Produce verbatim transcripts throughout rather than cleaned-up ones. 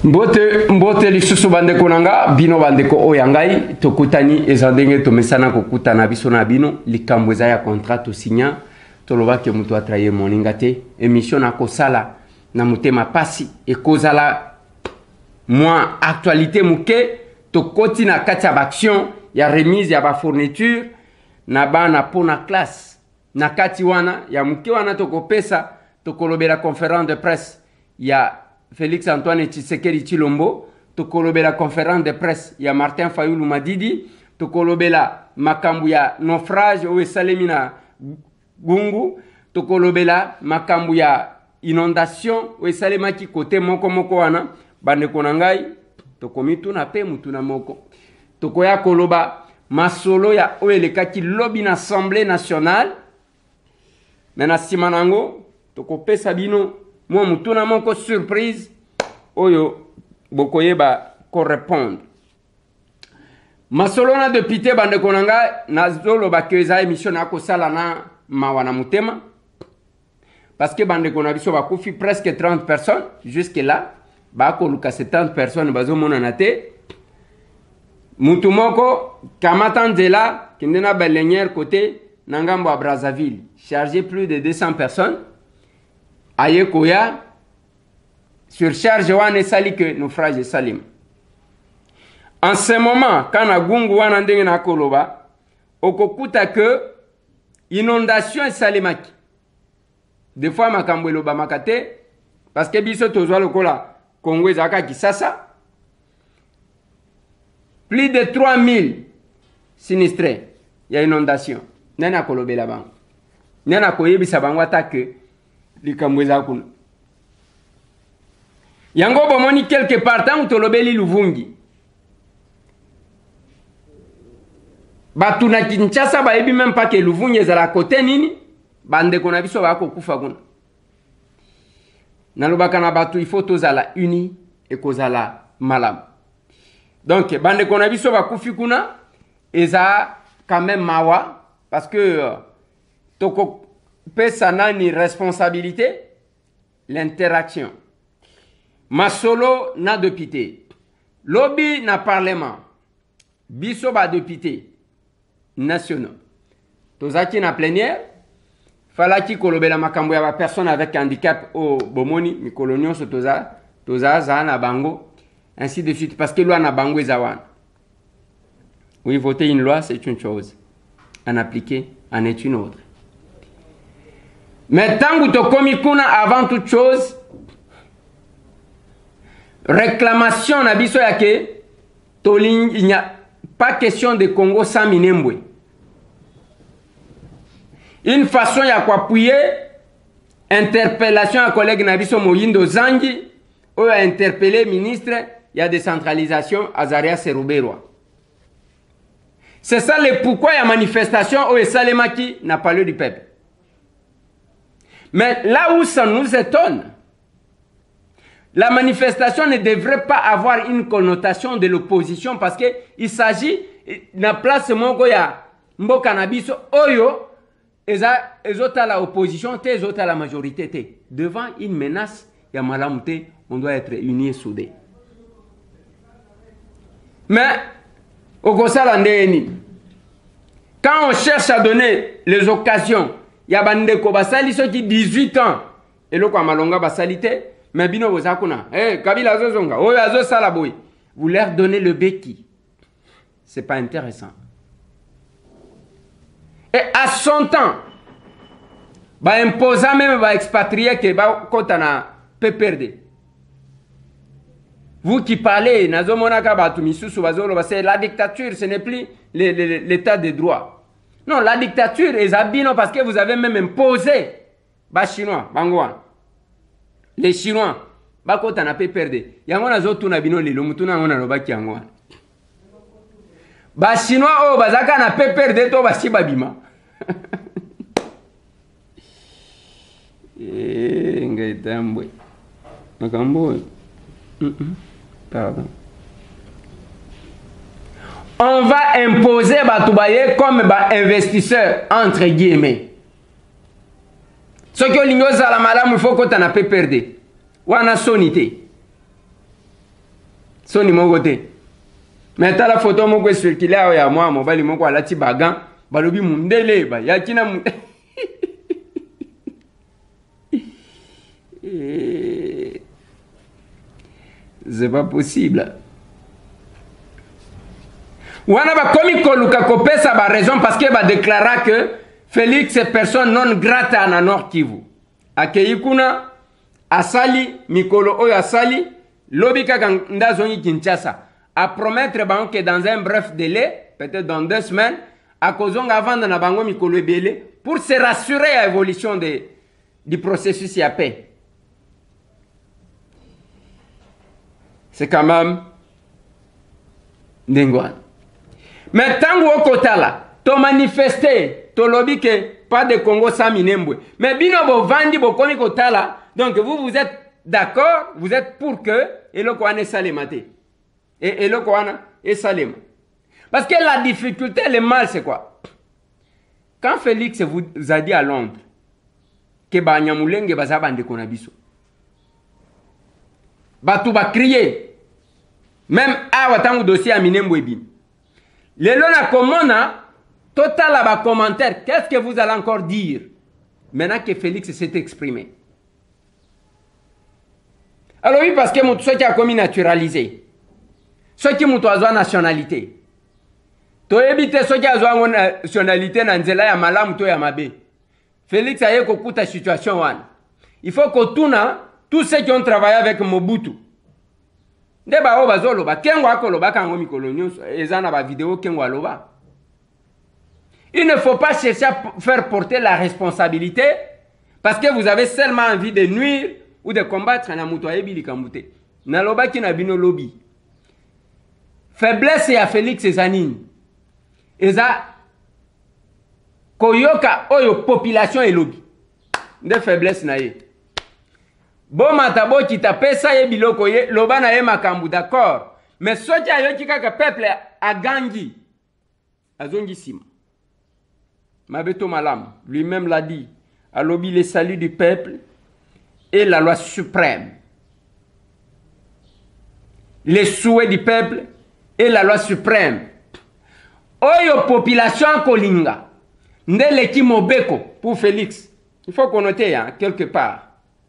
Mbote mbote lisusu bandeko nanga bino bandeko oyangai tokutani ezandenge tomesana kokutana biso na bino likambo eza ya contrat to signa toloba ke mutu atraye moninga te émission na kosala na mutema pasi ekozala moi actualité muke tokoti na kati ya action ya remise ya ba fourniture na bana pona classe na kati wana ya muke wana tokopesa tokolobela conférence de presse ya Félix Antoine Tshisekedi Tshilombo, tokolobela conférence de presse ya Martin Fayulu Madidi, tokolobela makambu ya naufrage o esalemi na Gungu, tokolobela makambu ya inondation o esalemaki kote moko moko wana bandeko na ngai tokomitu na pe mutu na moko tokoya koloba masolo ya o elekaki lobi na Assemblée nationale mena simanango tokopesa bino moi mutu na moko surprise oyo bokoyeba correspondre masolo na député bandeko na ngai nazoloba ke eza émission na kosala na mawa na mutema parce que bandeko na biso bakufi presque trente personnes jusque là bakoluka soixante personnes bazomona te mutu moko kamata nzela kende na balenière côté na ngambo ya Brazzaville chargé plus de deux cents personnes aye koya surcharge wana esali que naufrage esalim. En ce moment quand na Gungu wana ndenge na koloba okokuta que inondation esalemaki des fois makambo eloba makate parce que biso tozwa lokola Congo ezaka Kisasa plus de trois mille sinistrés ya inondation nana kolobela bango nana koyebisa bango atake likambo eza kuna yango bomoni quelque part tant tolobeli Luvungi batu na Kinshasa bayebi même pas que Luvungi ezala côté nini bandeko na biso bako kufa kuna nalobaka na batu il faut tozala uni et kozala malam donc bandeko na biso bakufi kuna eza quand même mawa parce que euh, toko pesa nani responsabilité l'interaction masolo na député lobby na parlement biso ba député nationaux tozaki na plénière falaki kolobela makambo ya ba personne avec handicap au bomoni mikolo nyonso toza toza za na bango ainsi de suite parce que loi na bango ezawana oui voter une loi c'est une chose en appliquer en est une autre. Mais tant que tu commis kuna avant toute chose, réclamation na biso yake, il n'y a pas question de Congo sans Minembwe. Une façon ya quoi appuyer interpellation à collègue na biso Moyindo Zangi, ou a interpellé ministre, il y a décentralisation Azaria Seruberwa. C'est ça le pourquoi il y a manifestation où Salemaki n'a pas parlé du peuple. Mais là où ça nous étonne, la manifestation ne devrait pas avoir une connotation de l'opposition parce qu'il s'agit de place Mongoya, Mbokanabiso, Oyo, et à la opposition, et à la majorité. Devant une menace, il y a malamouté, on doit être unis et soudés. Mais, au quand on cherche à donner les occasions, il y a des Kobasali qui dix-huit ans. Et le Kwamalonga Basalite, mais Bino Bozakuna, eh, Kabila Zozonga, oh, Azo Salaboui. Vous leur donnez le béquille. C'est pas intéressant. Et à son temps, bah imposa même bah expatrié que bah kotana peut perdre. Vous qui parlez, c'est la dictature, ce n'est plus l'état de droit. Non, la dictature est abîmante parce que vous avez même imposé les Chinois, les Chinois, bakota na pe perdre. Yangona zotu na bino lilo mutuna ngona no baki yangwa. Ba Chinois o bazaka na pe perdre to basi babima. Eh ngaitambwe. Makambo. Pardon. On va imposer Batoubaye comme bah, investisseur, entre guillemets. Ce que l'ignoce à la madame, il faut qu'on t'en a pas perdu. Ou en a sonité. Son ni mon côté. Mais t'as la photo mon quoi circulé à moi, mon bali mon quoi la ti bagan, balobi mundele ba ya kina mu. C'est pas possible. Wana ba komi koluka kopesa ba raison parce que ba déclara que Félix est personne non grata na Nord Kivu. Akei kuna asali mikolo oyo asali lobi kaka ndazongi Kinshasa à promettre bango que dans un bref délai, peut-être dans deux semaines, à kozonga avant na bango mikolo ebele pour se rassurer à l'évolution de du processus ya paix. C'est quand même ndengwana. Mais tango okotala, to manifester, to lobby que pas de Congo sans Minembwe. Mais bino bo vandi bo komi kotala, donc vous vous êtes d'accord, vous êtes pour que et le kwane salemate. Et, et le kwane et salem. Parce que la difficulté, le mal c'est quoi? Quand Félix vous a dit à Londres que ba nyamulenge baza bande konabiso. Batu ba crier. Même awa tango dossier à Minembwe bin. Les lona komona total à bas commentaire. Qu'est-ce que vous allez encore dire maintenant que Félix s'est exprimé? Alors oui, parce que mon ceux qui a commis naturalisé, ceux qui m'ont oiseau nationalité, to éviter ceux qui a oiseau nationalité nanzela ya malamu to ya mabe. Félix a eu kokuta situation wan. Il faut que tout tous ceux qui ont travaillé avec Mobutu. Ndeba o bazolo ba kengo akolo ba kango mikolo nyonso ezana ba vidéo kengo aloba. Il ne faut pas chercher à faire porter la responsabilité parce que vous avez seulement envie de nuire ou de combattre na muto ayebi likamute. Na loba ki na bino lobby. Faiblesse ya Félix Ezanine. Eza koyoka oyo population e lobby. Nde faiblesse na ye. Bon matabo qui t'a pesa ye biloko ye loba na ye makambu d'accord mais soki ayoki kaka peuple a gangi azongi sima mabeto malam lui-même l'a dit à lobi le salut du peuple et la loi suprême, les souhaits du peuple et la loi suprême. Oyo population kolinga ndele ki mobeko pour Félix. Il faut qu'on note hein, quelque part.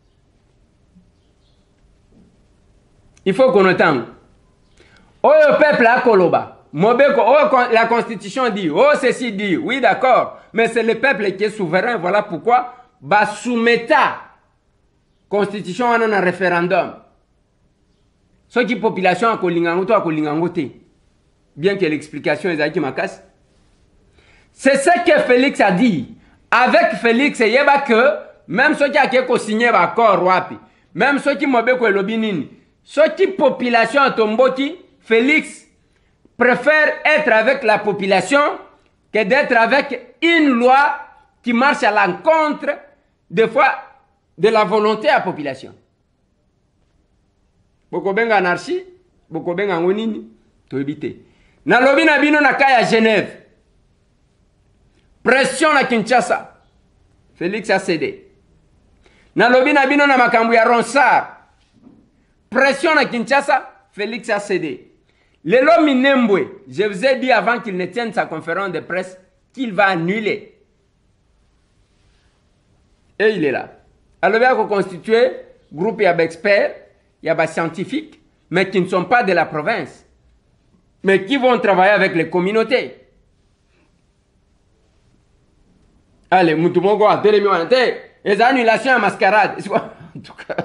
Il faut qu'on entende. Oh, le peuple a koloba. Mobeko, oh, la constitution dit, oh, ceci dit, oui, d'accord. Mais c'est le peuple qui est souverain. Voilà pourquoi, bah, soumetta, constitution en un référendum. Ce qui population a kolingangoto a kolingangote. Bien que l'explication est qui m'acasse. C'est ce que Félix a dit. Avec Félix, il y a que, même ceux qui a signé l'accord, même ceux qui mobeko et lobinini, ceux qui population à Tomboti, Félix préfère être avec la population que d'être avec une loi qui marche à l'encontre des fois de la volonté à la population. Boko benga anarchie, boko benga ngonini, to éviter. Na lobi na bino na kaya Genève. Pression à Kinshasa. Félix a cédé. Na lobi na bino na makambu ya Ronsard. Pression à Kinshasa, Félix a cédé. Lelo Minembwe, je vous ai dit avant qu'il ne tienne sa conférence de presse qu'il va annuler. Et il est là. Alors il y a constitué groupe d'experts, il y a des scientifiques, mais qui ne sont pas de la province, mais qui vont travailler avec les communautés. Allez, Moutoumoko a télémiwanté, les annulations à mascarade. En tout cas.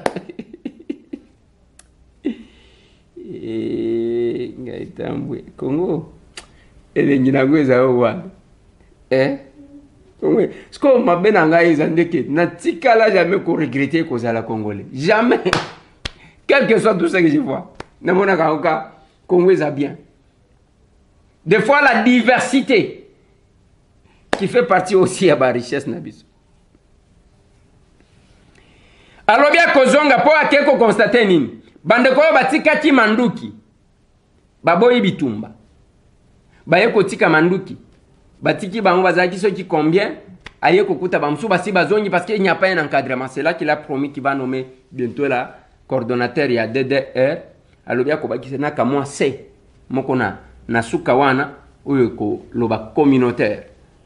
Congo ele nyinango ezao wana eh Congo ce qu'on m'a bien engagé zandeke na tikala jamais ko regretter kozala congolais jamais quel que soit tout ce que je vois na mona kaoka Congo est bien des fois la diversité qui fait partie aussi à la richesse na biso. Alors bien kozonga po akeko constater nini bandeko batika ti manduki baboyi bitumba baye kotika manduki batiki bango bazaki ceux qui combien aye kokuta bamsu basi bazongi parce qu'il n'y a pas un encadrement. C'est là qu'il a promis qu'il va nommer bientôt la coordonnateur ya D D R alobi akobakisa na kamwa se moko na na suka wana oyo ko loba communautaire.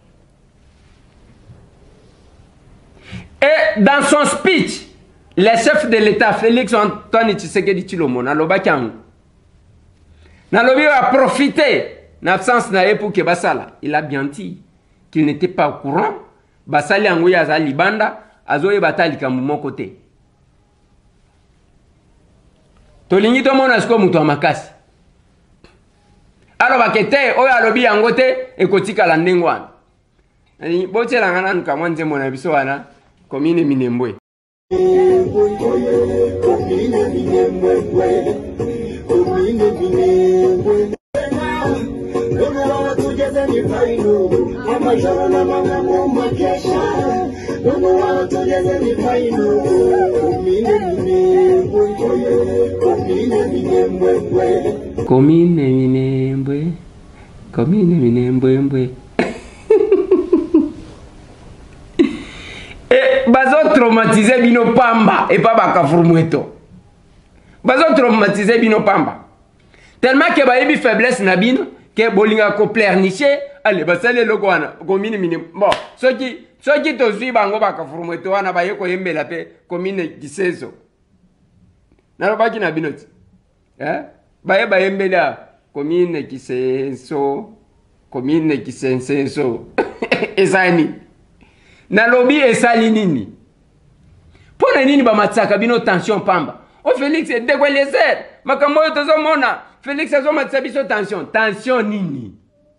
Et dans son speech, le chef de l'État, Félix Antoine Tshisekedi Tshilombo, naloba kiango. Nalobi a profité l'absence na pour que basala. Il a bien dit qu'il n'était pas au courant. Basali angoya aza libanda, azoye batali kambumo côté. Tolingi to mona sko muto makasi. Alors bakete oyo alobi angote ekotika la ndengwana. Ani botela ngana nkamwanze mona biso wana commune Minembwe. Commune Minembwe, commune Minembwe. Et bazo traumatiser bino pamba et pas bakafurmueto. Bazo traumatiser bino pamba. Tellement que bayebi faiblesse na bino que bolinga ko pleurnicher, allez basale loko wana commune Minembwe. Bon, ceux qui ceux qui to suivent bango bakafurmueto wana baye ko yembela pe commune Kiseso. Na baki na binoti. Hein? Baye bayembela commune Kiseso, commune Kisensenso. Ezani. Na lobby esali nini? Pona nini ba matsaka bino tension pamba? O Félix e dégolezer. Makambo yo tozo mona. Félix azo matsa biso tension. Tension nini?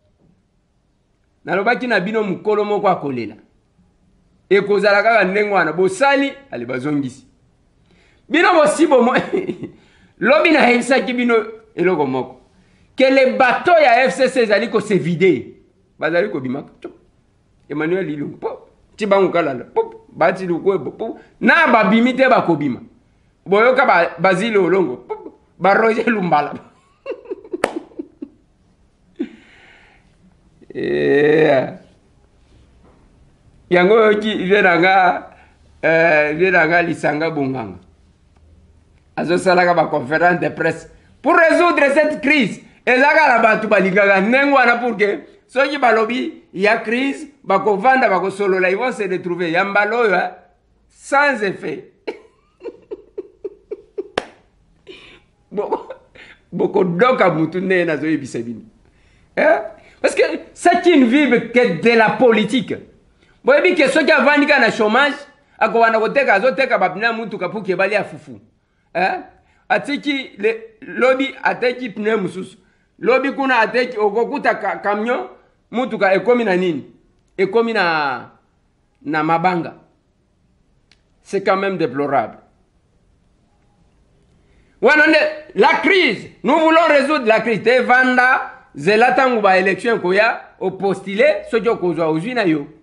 Na lobaki na bino mukolo moko akolela. E kozala kaka ndengwana bosali ali bazongisi. Bino bosibo mo. Lobby na hisa ki bino eloko moko. Que les bateaux ya F C C zali ko se vider. Bazali ko bimaka. Emmanuel Ilungu. Tibangu kalala. Bati lukwebo. Na babimite bakobima. Boyoka ba Basile Olongo. Ba Roger Lumbala. Yeah. Yango ki veranga euh veranga lisanga bonganga. Azo salaka ba conférence de presse pour résoudre cette crise. Ezaka la batu balingaga nengwana pour que soki balobi il y a crise bako vanda bako solo là ils vont se retrouver yambalo hein, sans effet. Boko doka mutu ne na zo yebisabini. Hein? Parce que c'est qui ne vivent que de la politique. Bon, et bien que ceux qui ont vendu le chômage, à quoi on a voté qu'à zoter qu'à babina mutu kapu qui bali à foufou. Hein? Ateki le lobby ateki pneu musus. Lobby kuna ateki okokuta camion mutu ka ekomi na nini? Ekomi na na mabanga. C'est quand même déplorable. La crise, nous voulons résoudre la crise. Te vanda zelatangu ba élection koya au postulé ce qui kozwa ozwi na yo.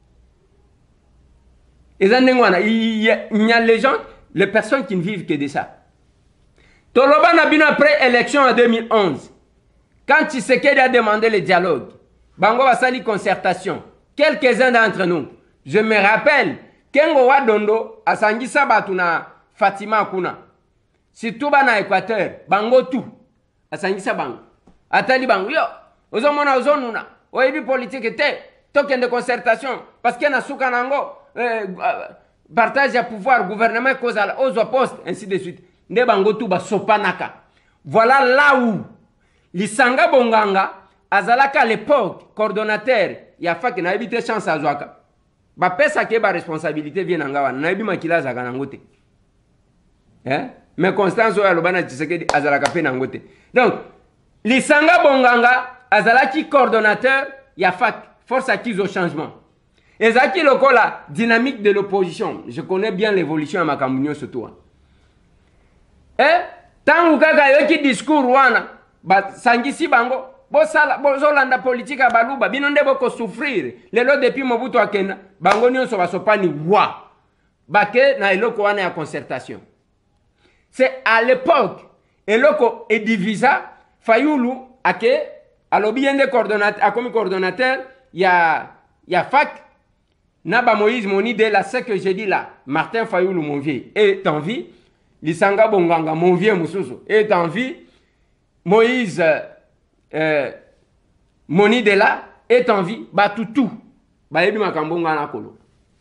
Il y a les gens, les personnes qui ne vivent que de ça. Toloba n'a bien après élection en deux mille onze. Quand Tshisekedi a demandé le dialogue, Bango va sali concertation. Quelques-uns d'entre nous, je me rappelle, Kengo Wadondo a sangisa batuna Fatima Kuna. Si tout va na Équateur, Bango tout. A sangisa Bango. Atali Bango, yo, ozomona ozonuna. Oyebi politique te, token de concertation. Parce qu'il y a Soukanango. Euh, partage de pouvoir, gouvernement, cause à aux postes, ainsi de suite. Ndebangotuba sopanaka. Voilà là où l'Isanga Bonganga, Azalaka à l'époque, coordonnateur, il y a fait qu'il n'a évité chance à Zouaka. Ba pesa ke ba responsabilité vient n'angawa, n'a évité makila zaganangote. Hein? Mais Constance Oya Lobana Tshisekedi Azalaka pe nangote. Donc, l'Isanga Bonganga, Azalaki coordonnateur, il y a fait force acquise au changement. Et Zaki Loko, la dynamique de l'opposition. Je connais bien l'évolution à Makambounio surtout. Eh, tant ou kaka yoki discours wana, ba sangisi bango, bo sala, bo zolanda politique à baluba, binonde boko souffrir. Lelo depuis Mobutu akena, bango nyonso basopani wa. Bake na eloko wana ya concertation. C'est à l'époque, eloko et divisa, Fayoulou, ake, alobiende coordonnateur, a comme coordonnateur, il y a, il y a fac. Naba Moïse, mon idée là, ce que j'ai dit là, Martin Fayoulou, mon vieux, est en vie. Lisanga Bonganga, mon vieux Moussoussou, est en vie. Moïse euh, Moni de là est en vie. Bah tout tout. Bah yebi makambonga na kolo.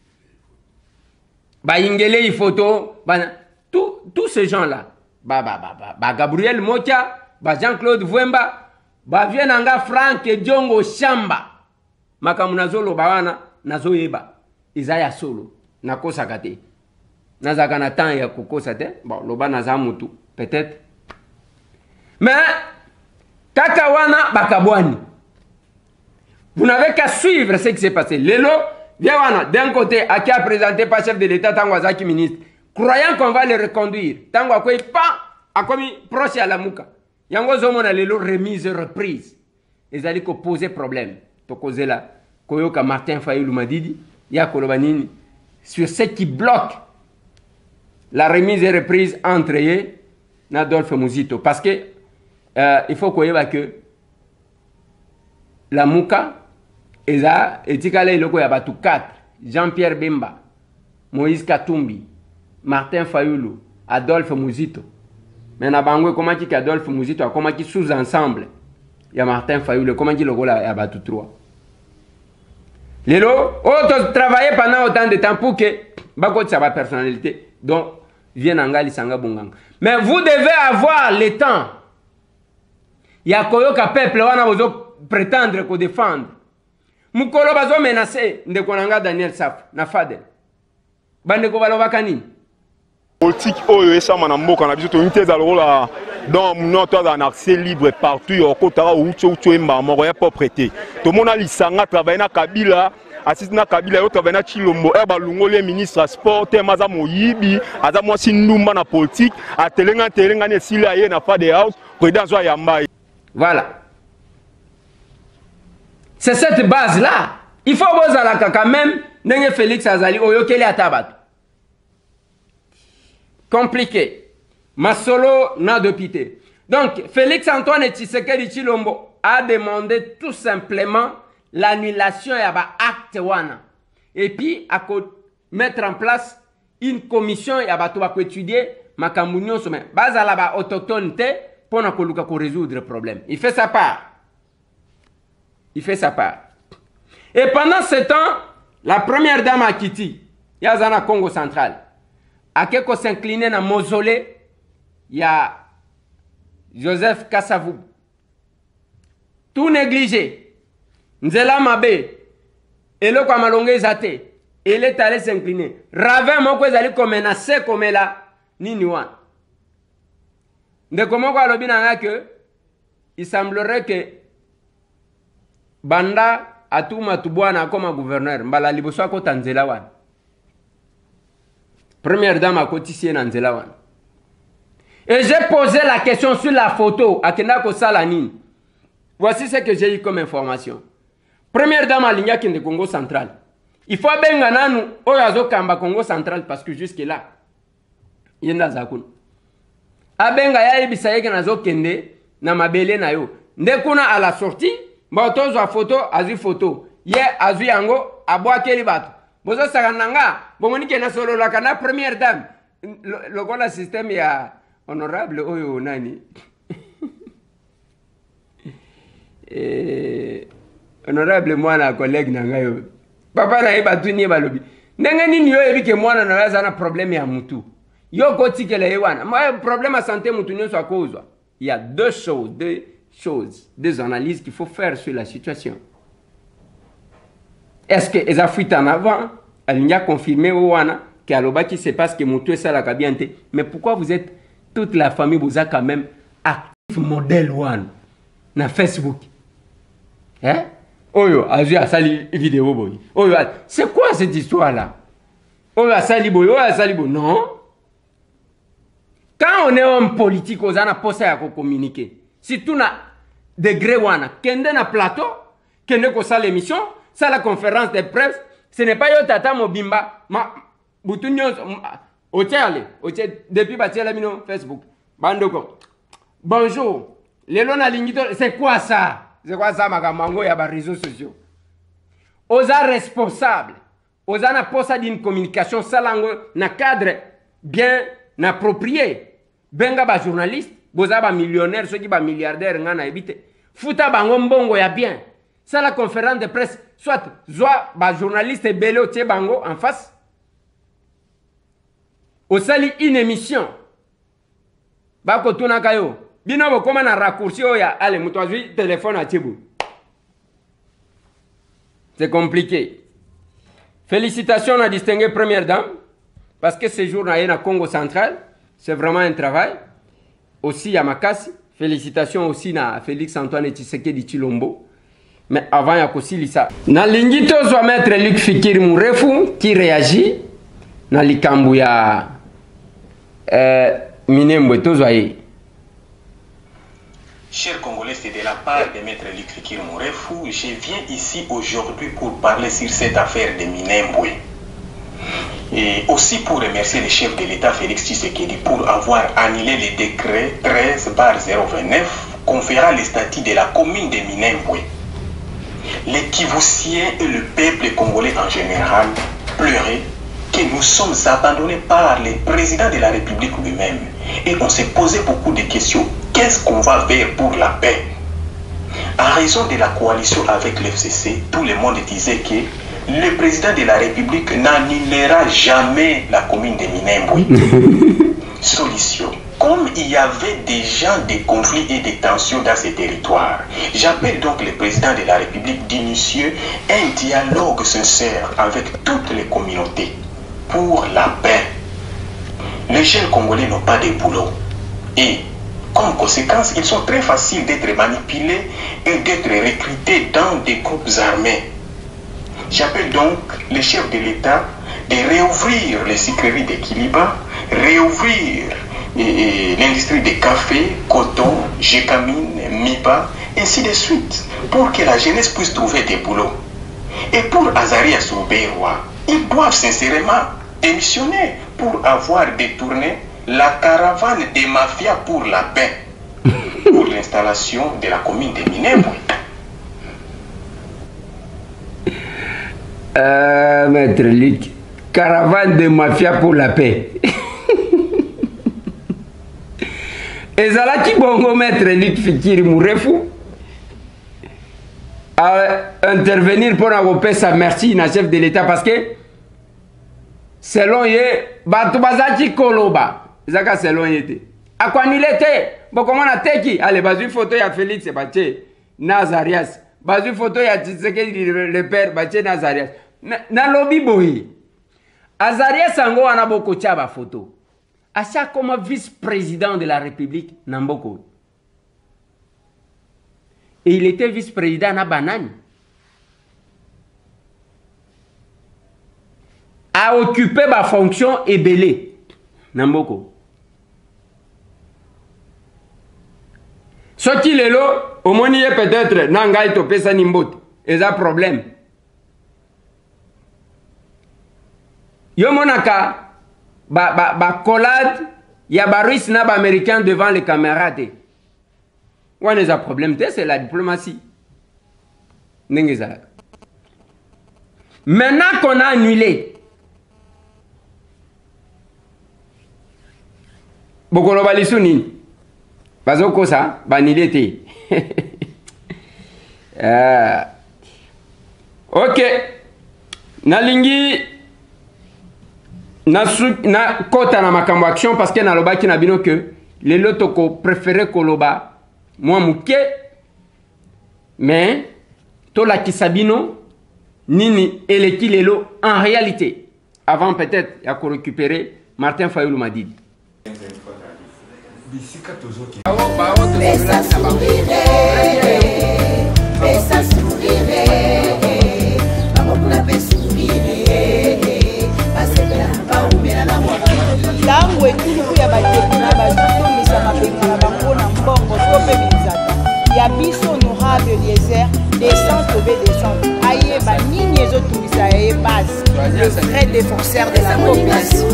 Bah ingele photo. Bah tous ces gens là. Bah bah bah bah. Bah Gabriel Mokia. Bah Jean-Claude Vwemba. Bah Vienanga Frank Diongo Shamba. Makamunazolo bawana nazo yeba. Isaiah solo. Nakosa kate. Nazaka na temps ya kokosa te. Bon loba nazamutu peut-être. Mais Kakawana Bakabwani. Vous n'avez qu'à suivre ce qui s'est passé. Lelo, d'un côté, à qui a présenté par chef de l'État Tangwazaki ministre, croyant qu'on va le reconduire. Tangwa quoi pas a commis proche à la mouka. Yango zomona lelo remise reprise. Ils allaient poser problème. To cause là, Koyoka Martin Fayulu Madidi, ya Kolobanini, sur ce qui bloque la remise et reprise entre eux, Nadolphe Mouzito. Parce que euh, il faut qu'on voit que la mouka eza etikala iloko ya batu quatre, Jean-Pierre Bemba, Moïse Katumbi, Martin Fayulu, Adolphe Mouzito. Mais na bango comment qui Adolphe Mouzito a comment qui sous ensemble ya Martin Fayulu comment qui loko la ya batu trois. Lelo, oh tu travaillé pendant autant de temps pour que bako sa personnalité donc vient angali sanga bonganga. Mais vous devez avoir le temps. Ya koyoka peuple wana bozo prétendre ko défendre. Mukolo bazo menacer ndeko nanga Daniel Saf na Fadel. Bande ko baloba kanini? Politique oyo esama na mboka na biso to unité za lola dans notre dans accès libre partout yo kotara ucho ucho emba moko ya propriété. To mona lisanga travailler na Kabila assiste na Kabila yo travailler na Chilombo e ba lungole ministre sport te maza moyibi aza mwasi ndumba na politique atelenga telenga ne sila ye na Fadel House président zo yamba. Voilà. C'est cette base-là. Il faut voir la quand même. N'est Félix Azali oyokeli atabat. Compliqué. Masolo n'a de pitié. Donc, Félix Antoine Tshisekedi Tshilombo a demandé tout simplement l'annulation de l'acte wana. Et puis, à mettre en place une commission et à étudier ma camunion sommet. Base à la autochtone pour ne résoudre le problème. Il fait sa part. Il fait sa part. Et pendant ce temps, la première dame à Kiti, il y a Zana Congo central. À quelque s'incliner dans le mausolée, il y a Joseph Kassavou. Tout négligé. Nzela Mabe. Et le Kwamalonge Zate. Il est allé s'incliner. Ravin Moko est allé comme menacé comme là. Niniwan. De comment quoi l'obinanga que il semblerait que Banda Atuma Tubwana comme gouverneur. Mbala liboso ko Tanzela wan. Première dame à côté Nanzela wan. Et j'ai posé la question sur la photo à Kendako Salanine. Voici ce que j'ai eu comme information. Première dame à l'Ignaki de Congo central. Il faut benga nanu oyazo kamba Congo central parce que jusque là yenda zakun. Abenga ya ibisa yeke nazo kende na mabele na yo. Ndekuna à la sortie, mbotozo a photo azu photo. Ye azu yango abwa keli bato. Bozo sakananga, bomonike na solo la kana première dame. Le le système ya honorable oyo nani. eh honorable mwana collègue nanga yo. Papa na yeba tuni balobi. Ndenge nini yo yebi ke mwana na yaza na problème ya mutu. Yo koti kele yewana. Moi problème à santé mutu nyonso akozwa. Il y a deux choses, deux choses, deux analyses qu'il faut faire sur la situation. Est-ce que les Africains en avant, elle a confirmé au wana que qui se passe que mutu est ça la kabiante. Mais pourquoi vous êtes toute la famille vous a quand même actif modèle one na Facebook? Hein? Oyo, azu a sali vidéo boy. Oyo, c'est quoi cette histoire là? Oyo a sali boy, oyo a sali boy. Non. Quand on est homme politique, on a posé à communiquer. Si tout na degré wana, kende na plateau, kende ko sa l'émission, ça la conférence de presse, ce n'est pas yo tata mobimba, ma butunyo otiale, otiale depuis bâti la mino Facebook. Bandoko. Bonjour. Lelo na lingito, c'est quoi ça? C'est quoi ça, Magamango, il y a des réseaux sociaux. Osa responsable. Osa na posa d'une communication, ça langue, na cadre bien n'approprier. Benga ba journaliste, boza ba millionnaire, ceux qui ba milliardaire ngana ebite. Futa bango mbongo ya bien. Ça la conférence de presse, soit soit ba journaliste belé au tie bango en face. Au sali une émission. Ba ko tuna kayo. Bino bo koma na raccourci oya, allez muto azui téléphone a tibu. C'est compliqué. Félicitations à distinguer première dame parce que ce jour na Congo central. C'est vraiment un travail. Aussi à Makassi. Félicitations aussi à Félix Antoine Tshisekedi Tshilombo. Mais avant, il y a aussi Lisa. Na lingito soit maître Luc Fikiri Mourefu qui réagit. Na likambu ya euh, Minembwe tozoye. Chers Congolais, c'est de la part de maître Luc Fikiri Mourefu. Je viens ici aujourd'hui pour parler sur cette affaire de Minembwe. Et aussi pour remercier le chef de l'État Félix Tshisekedi pour avoir annulé le décret treize barre zéro vingt-neuf conférant le statut de la commune de Minembwe. Les Kivussiens et le peuple congolais en général pleuraient que nous sommes abandonnés par le président de la République lui-même. Et on s'est posé beaucoup de questions. Qu'est-ce qu'on va faire pour la paix? À raison de la coalition avec l'F C C, tout le monde disait que le président de la République n'annulera jamais la commune de Minembwe. Solution. Comme il y avait déjà des conflits et des tensions dans ces territoires, j'appelle donc le président de la République d'initier un dialogue sincère avec toutes les communautés pour la paix. Les jeunes Congolais n'ont pas de boulot. Et comme conséquence, ils sont très faciles d'être manipulés et d'être recrutés dans des groupes armés. J'appelle donc les chefs de l'État de réouvrir les sucreries de Kiliba, réouvrir l'industrie de café, coton, gécamine, miba, ainsi de suite, pour que la jeunesse puisse trouver des boulots. Et pour Azaria Soubeirwa, ils doivent sincèrement démissionner pour avoir détourné la caravane des mafias pour la paix, pour l'installation de la commune de Minembwe. Euh, maître Luc, caravane de mafia pour la paix. Et ça qui bongo maître Luc Fikiri Mourefu à intervenir pour avoir sa merci na chef de l'État parce que selon ye batu bazaki koloba zaka selon yete akwani te boko na teki allez bazu photo ya Félix bache Nazarias bazu photo ya Tshisekedi le père bache Nazarias na lobby boy Azarias ango wana boko chaba photo acha comme vice-président de la République Namboko et il était vice-président na banane a occupé ma fonction ébélée Namboko ce qui est là au moins peut-être nangai to pesa nimbote et ça problème yo monaka ba ba ba collade ya ba russe na ba américain devant les camarades on a un problème c'est la diplomatie maintenant qu'on a annulé bokolo balisu nini bazoko ça banilé te euh, ok nalingi na na kota na makambo action parce que na lobaki na bino que les lotoko préféré koloba moi muke mais to la kisabino nini eleki lelo en réalité avant peut-être ya ko récupérer Martin Fayulu Madidi. Pesa sourire, pesa sourire, vamos pour la paix sourire, passer par umela na mwa. Tango ekuluku ya batekuna batomisa mabenga na bango na mbongo to pe bizata. Ya biso honorable Eliezer descend tobe descend. Aye ba nini ezotumisa ye base. Le vrai défenseur de la population.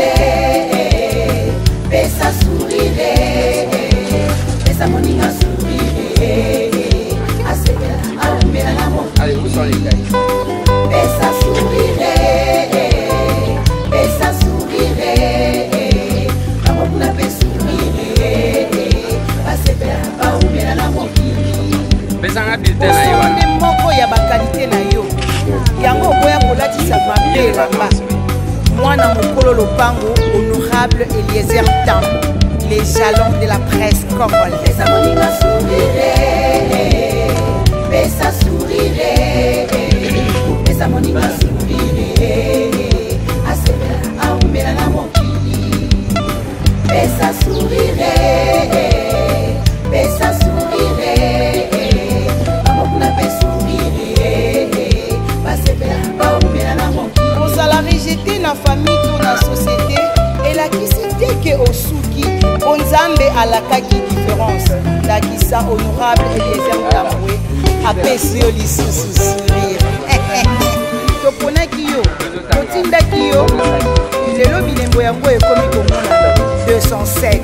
Pesa sourire, pesa moninga sourire, asebela aumela na mo. Allez, où sont les gars? Pesa sourire, pesa sourire, Bamba. Moi, dans mon colo Lopango, honorable Eliezer Tambo, les jalons de la presse congolaise. Pesa moninga sourire, pesa sourire, pesa moninga sourire, asebela aumela na mokili. Pesa sourire, pesa sourire, amokuna pe sourire, basebela aumela na mokili. Kozala rejeté na famille to na société, elakisi te ke osuki onzambe alakaki différence ndakisa honorable Eliezer Tambwe apesi yo lisusu sourire toponaki yo totindaki yo lelo bilembo yango ekomi komona deux cent sept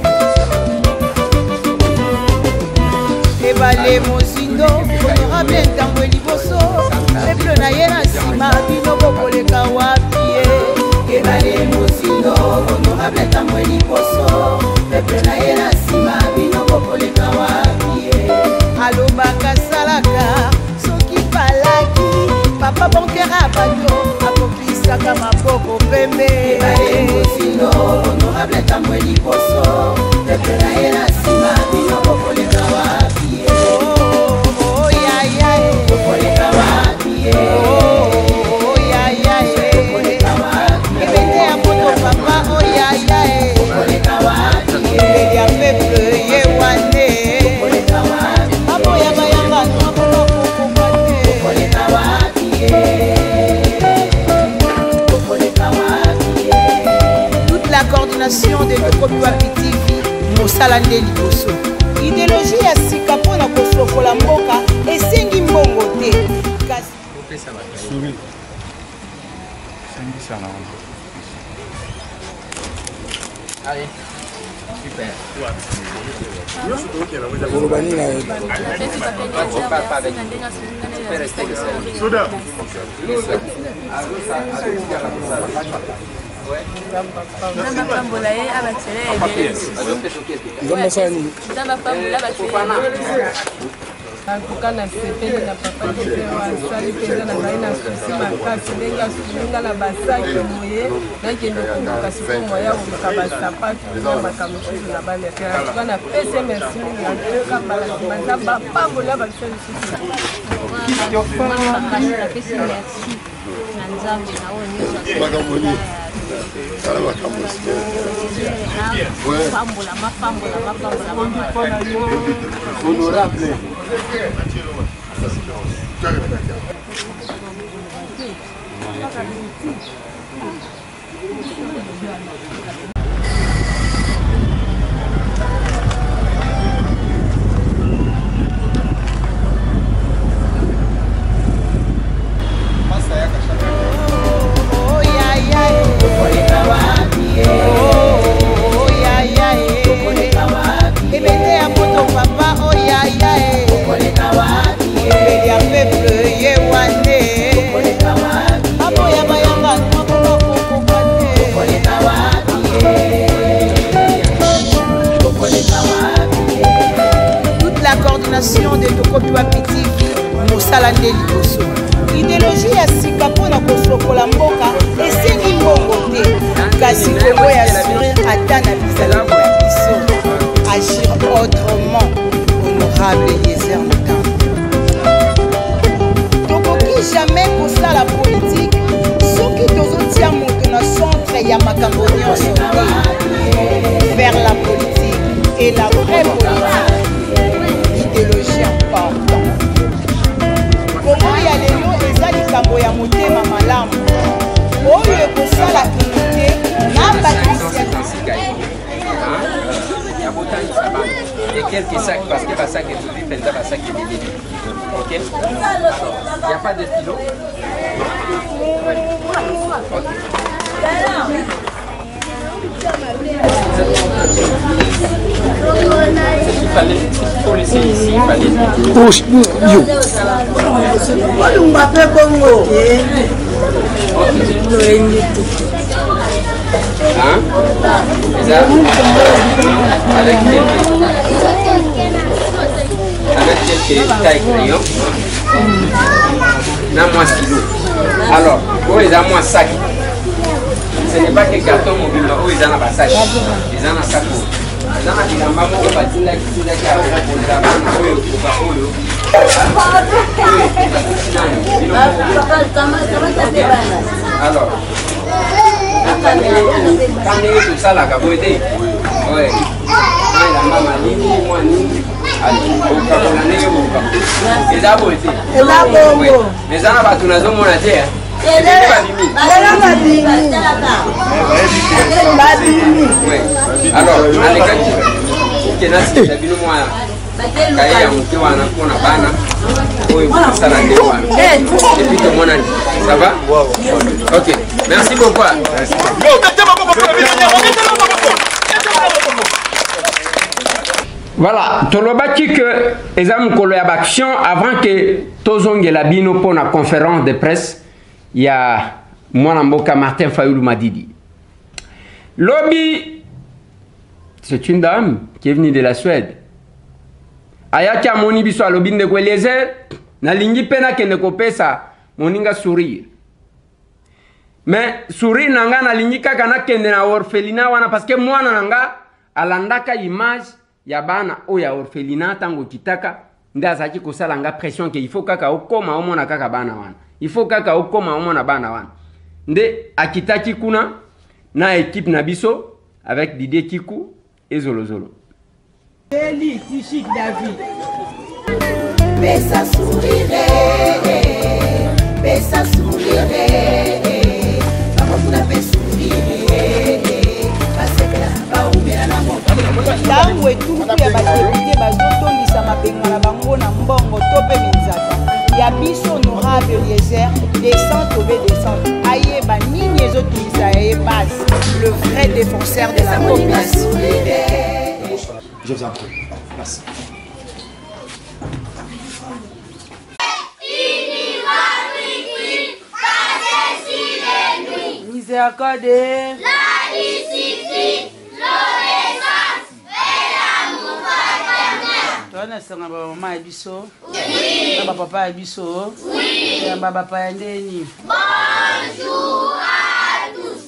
ebale mozindo honorable Tambwe liboso peuple na ye na nsima bino bokoleka wapi ye ebale mozindo honorable Tambwe liboso peuple na ye na nsima bino bokoleka wapi ye alobaka salaka soki palaki papa bonkera bato akokisaka maboko pembe ebale mozindo honorable Tambwe liboso peuple na ye na nsima bino bokoleka wapi ye Oh, ya, ya, eh. bokoleka wapi ye Oh, ya, ya, eh. Ebende ya moto papa, oh, ya, ya, eh. bokoleka wapi ye Ebende ya peuple, ye wane. bokoleka wapi Abo ya bayanga, nwako bakoko wane. bokoleka wapi ye bokoleka wapi ye Toute la coordination de Tokobiwa P T V mosala nde liboso idéologie ya sika mpona kosokola mboka esengi mbongo te kasi Allez, super. On part pas avec. Tu peux rester le seul. Nabapambola ye abatele akoka na sepeli na papa asali mpenza na ngai na susi makasi ndenge asulinga na basaki moye nakende koluka siko moya koluka basapatu na makambo mosusu na balete atuka na pese merci mingi akoka baza bapambola bakisa lisusu apesi merci na nzambe na oyo nyonso mapambola mapambola mapambola Honorable. oh, ya, ya, eh. bokoleka wapi ye Oh, ya, ya, eh. bokoleka wapi Ebende ya moto papa, oh, ya, ya, eh. bokoleka wapi ye Ebende ya peuple, ye wane. bokoleka wapi Abo ya bayanga, nwako bakoko wane. bokoleka wapi ye bokoleka wapi ye Toute la coordination de Tokobiwa P T V mosala nde liboso idéologie ya sika mpona kosokola mboka esengi mbongo te kasi kongo ya sourire ata na bizaleli na biso agir autrement honorable Eliezer Motambo tokoki jamais kosala politike soki tozotia moto na centre ya makambo nyonso te vers la politique et la vraie politique idéologie important kongo ya lelo eza likambo ya motema malamu oyo ekosala unité na bakristian Et quelques sacs, parce que les sacs est toujours fait dans les sacs de midi. Ok? Il n'y a pas de stylo? Ok. Il fallait, il faut laisser ici, il fallait. Yo. Hein? Avec quelques, avec quelques tailles crayon. N'a moins stylo. Alors, pour les amours sac, ce n'est pas que carton mobile, mais ils ont un sac. Ils ont un sac. Ils ont un bilamba moko batinda kitinda kia okoponela bana oyo bakolo. Alors, quand tout ça la caboté, ouais, la maman nini, moi nini, allez, on va la négo, on va. Les abotés. Les abos. Les anabas tu n'as pas mon adhère. Alors, allez, quand tu es nassi, tu as vu moi. Kaya ya mke wana kuna bana. Oui, ça la et puis tout le monde. Ça va? Ok. Merci beaucoup. Voilà, tolobaki que exam kolo ya action avant que tozonge la bino pour la conférence de presse, il y a moi mboka Martin Fayulu Madidi. Lobby, c'est une dame qui est venue de la Suède. Ayaki amoni biso alobi ndeko Eliezer na lingi pena kende kopesa moninga sourire. Mais sourire nanga na lingi kaka na kende na orphelinat wana parce que mwana nanga alandaka image ya bana oya orphelinat tango kitaka ndaza ki kosala nga pression que il faut kaka okoma omona kaka bana wana. Il faut kaka okoma omona bana wana. Nde akitaki kuna na équipe na biso avec Didier Kikou et Zolo Zolo. Eli, Tichik David. Besa sourire, besa sourire, bakuna pe sourire, baseka ba umela na moto. Ntango etuku ya badepute bazotondisa mabenga na bango na mbongo to mpe minzaka ya biso honorable Eliezer descend tobe descend ayeba nini ezotungisa ye base le vrai défenseur de la population. Je vous en prie. Merci. Miséricorde, la discipline, l'obéissance et l'amour fraternel. Toi, tu as maman et biso. Oui. Tu as papa et biso. Oui. Tu as papa et ndeni. Bonjour à tous.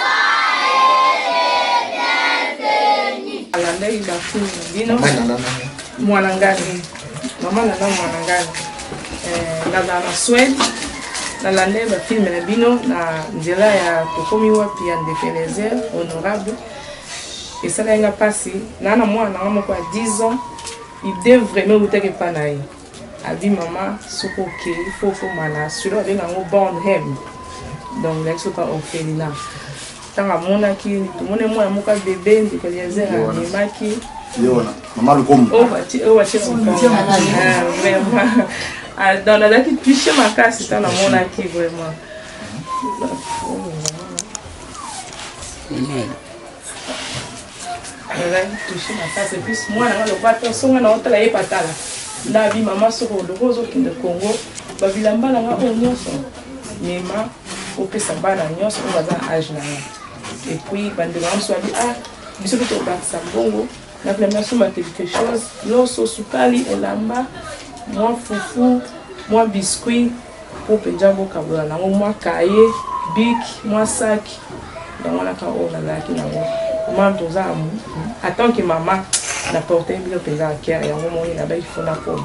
Soyez bienvenus. Alanda ila kuni bino. Mwana ngani. Mama na na mwana ngani. Eh, na na Suède. Na lande ba film na bino na nzela ya tokomi wapi ya ndeko Eliezer honorable. Et ça n'a pas passé. Nana moi na moko à dix ans, il devait vraiment vous take pas naï. A dit maman, ce qu'il faut faut mana sur le ngango born him. Donc là c'est pas orphelinat. Tant à mon aki, tout le monde moi moka bébé ndeko Eliezer a maki. Yona, maman le comme. Oh bah tu oh bah tu vraiment. Dans la date tu sais ma casse c'est dans mon aki vraiment. Touché ma face et puis moi na le bateau songa na otala ye patala na bi mama soko lokozo kinde Congo ba bilamba na nga onyoso mema opesa bana nyonso ko baza âge na nga et puis bande ba mso abi ah biso to ba sambongo na plema soma quelque chose loso sukali elamba moi fufu moi biscuit pour penjambo kabula na moi cahier bic moi sac donc on a quand on a là qui na maman tous amu attends que maman la porte bien pesant cœur et on moni là-bas il faut la pomme.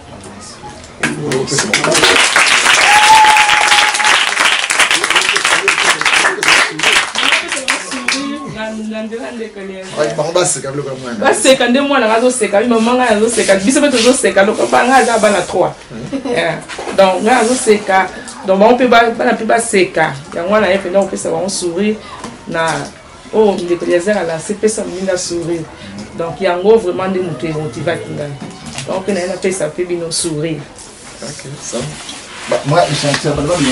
baseka nde mwana azoseka mama ngai azoseka biso mpe tozoseka loko ngai aza bana trois donc ngai azoseka donc bango mpe bana mpe baseka yango wana ye mpena kopesa bango sourire na oh ndeko Eliezer a lancé pesa minga sourire donc yango vraiment nde moto emotivaki ngai donc na ye napesa mpe bino sourire. Ok, ça va. Moi, je suis un petit peu là,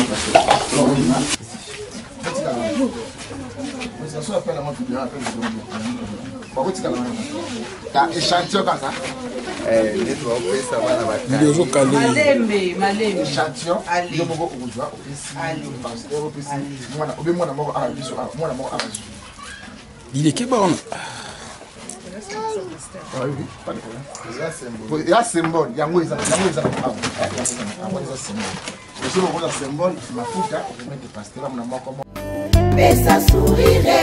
échantillon comme ça. Malembe, malembe. Échantillon. Il est québécois. Ah oui, pas de problème. Il y a un symbole. Il y a un symbole. Il y a un symbole. Je suis un symbole. Ma fouille, je vais te passer là, mon amour. pesa sourire,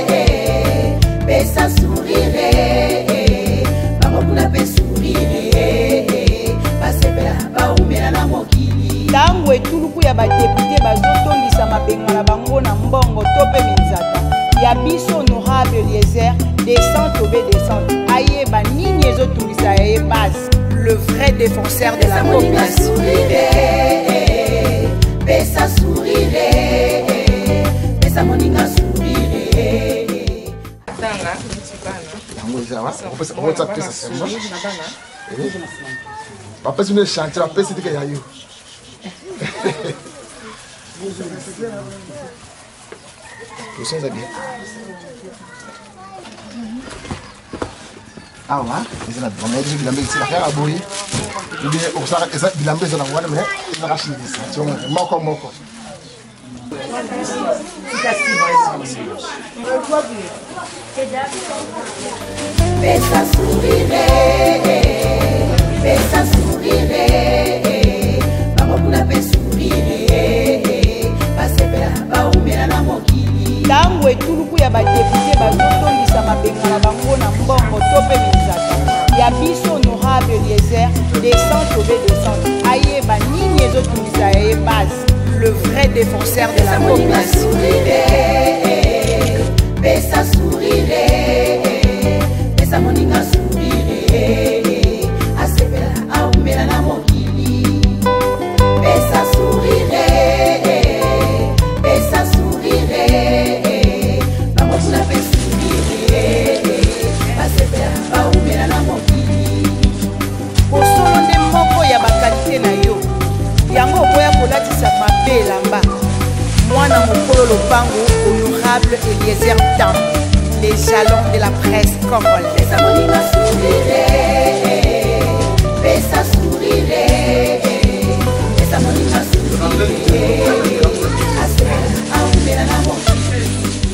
pesa sourire, bamokuna pe sourire, basepela baumela na mokili. Tango etuluku ya badepute bazotondisa mabenga na bango na mbongo to pe minzata ya biso honorable Eliezer descente obe descente ayeba nini ezotungisa ye base le vrai défenseur de la population. Pesa sourire, pesa moninga sourire. Tanga mchibana. Yango zawa, opesa opesa pesa semba. Eh. Papa sune chanter, papa c'est que yayo. Vous sens bien. Ah ouais, ils ont on a dit bilambe c'est la faire à boy. Il dit on ça ça bilambe c'est la wana mais il va racheter ça. Tu vois, moko moko. Pesa sourire, pesa sourire, bamokuna pe sourire, basepela baumela na mokili. Tango etuluku ya badepute bazotondisa mabenga na bango na mbongo to pe minzata ya biso honorable Eliezer descente obe descente ayeba nini ezotungisa ye base le vrai défenseur de la population. Pesa sourire, pesa moninga sourire, asepela aumela na mokili. Pesa sourire, pesa sourire, bamokuna pe sourire, asepela aumela na mokili. Kosolo nde moko ya bakalite na yo yango okoya kolatisa mabe elamba mwana mokolo lopango honorable Eliezer Tam les jalons de la presse congolaise. Pesa moninga sourire, pesa sourire, pesa moninga sourire, asepela aumela na mokili.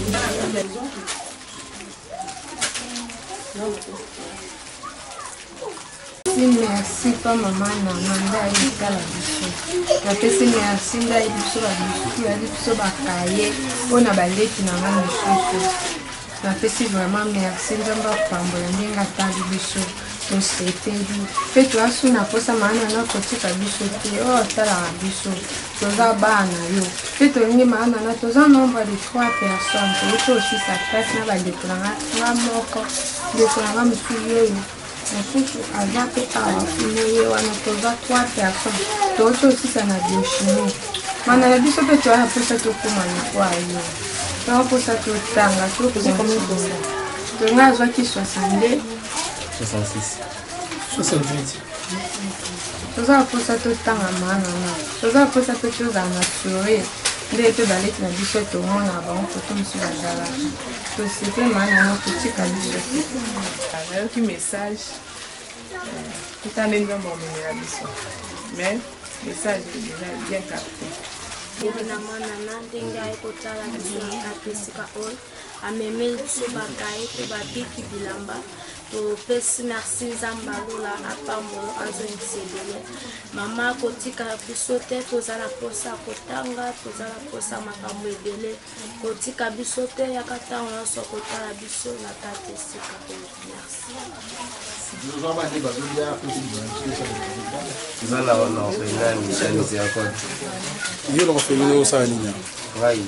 Merci pas maman na manda ikala biso. Na pesi merci ndai biso ba biso ya biso ba kaye ona baleki na ngana biso. Na pesi vraiment merci ndamba pambo ya ndenga tali biso. To seteli. Pe to asu na posa maana na kotika biso te. Oh tala biso. Toza bana yo. Pe to ngi maana na toza nombre de trois personnes. To aussi sa classe na ba deklanga na moko. Deklanga msuyo yo. Ensuite, avant que tu aies trois personnes, tu as aussi ça na biochimie. Mais na biso pe tu as pour ça tout comme quoi yo. Tu pour ça tout tanga, tu pour combien de temps? Tu as qui soixante-deux, soixante-six, soixante-huit. Tu as pour ça tout tanga mana na. Tu as pour ça tout chose à naturer. Nde to baleti na biso to mona ba on photo musu bazala. To c'était mana na petit kaliso. Avec un message. Tout en ayant mon numéro. Mais le message est déjà bien capté. Namana ndenga ekotala biso na pesika oyo amemeli biso bakaye to babiki bilamba to pesi merci nzambe alola apambolo azongisa ebele mama kotika biso te tozala posa kotanga tozala posa makambo ebele kotika biso te yaka ntango nyonso kotala biso na kati esika oyo merci. Zana wana wapenda mishanizi ya kodi. Hiyo na wapenda usa nini? Ngai.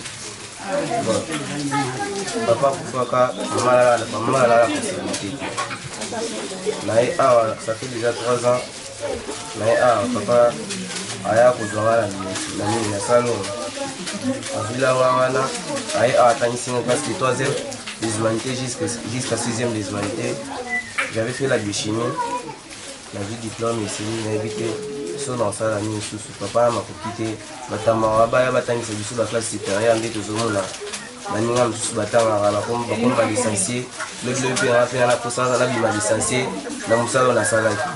Papa kufaka mama la mama la possibilité. Nae awa ça fait déjà trois ans. Nae awa papa aya kuzwala na mimi na salon. Avila wana aye awa tanisi parce que troisième des humanités jusqu'à jusqu'à sixième des humanités. J'avais fait la biochimie, la vie diplôme ici, j'ai évité sur dans ça la nuit sous papa m'a quitté, batama wabaya batangi c'est sous la classe supérieure ndé tozomo la baninga sous batanga la comme comme ba licencié, le le pe a fait la posa la bi ma licencié, na musalo na salaki.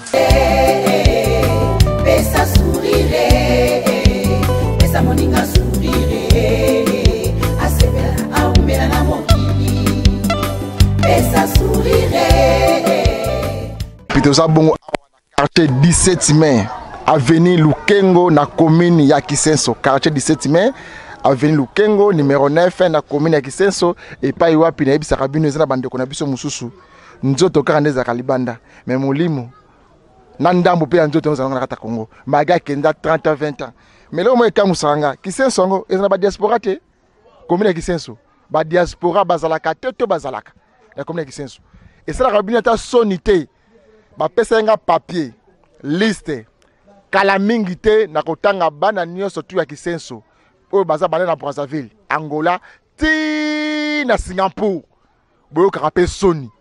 Pesa sourire, pesa moninga sourire, asebela aumela na mokili. Pesa sourire. Pitoza bongo quartier dix-sept mai avenue Lukengo na commune ya Kisenso quartier dix-sept mai Avenue Lukengo numéro neuf na commune ya Kisenso et pas wapi na ebisa kabino ezana bandeko na biso mususu nzoto kaka ndeza kalibanda mais molimo na ndambo pe nzoto nzanga kata Congo maga kenda trente à vingt ans mais là moi kamusanga Kisenso ngo ezana ba diaspora te commune ya Kisenso ba diaspora bazalaka te to bazalaka la commune ya Kisenso et ça la kabino ta sonité ba pesa nga papier liste kala mingi te na kotanga bana nyonso tu ya Kisenso o baza bana na Brazzaville Angola ti na Singapour boyo karape soni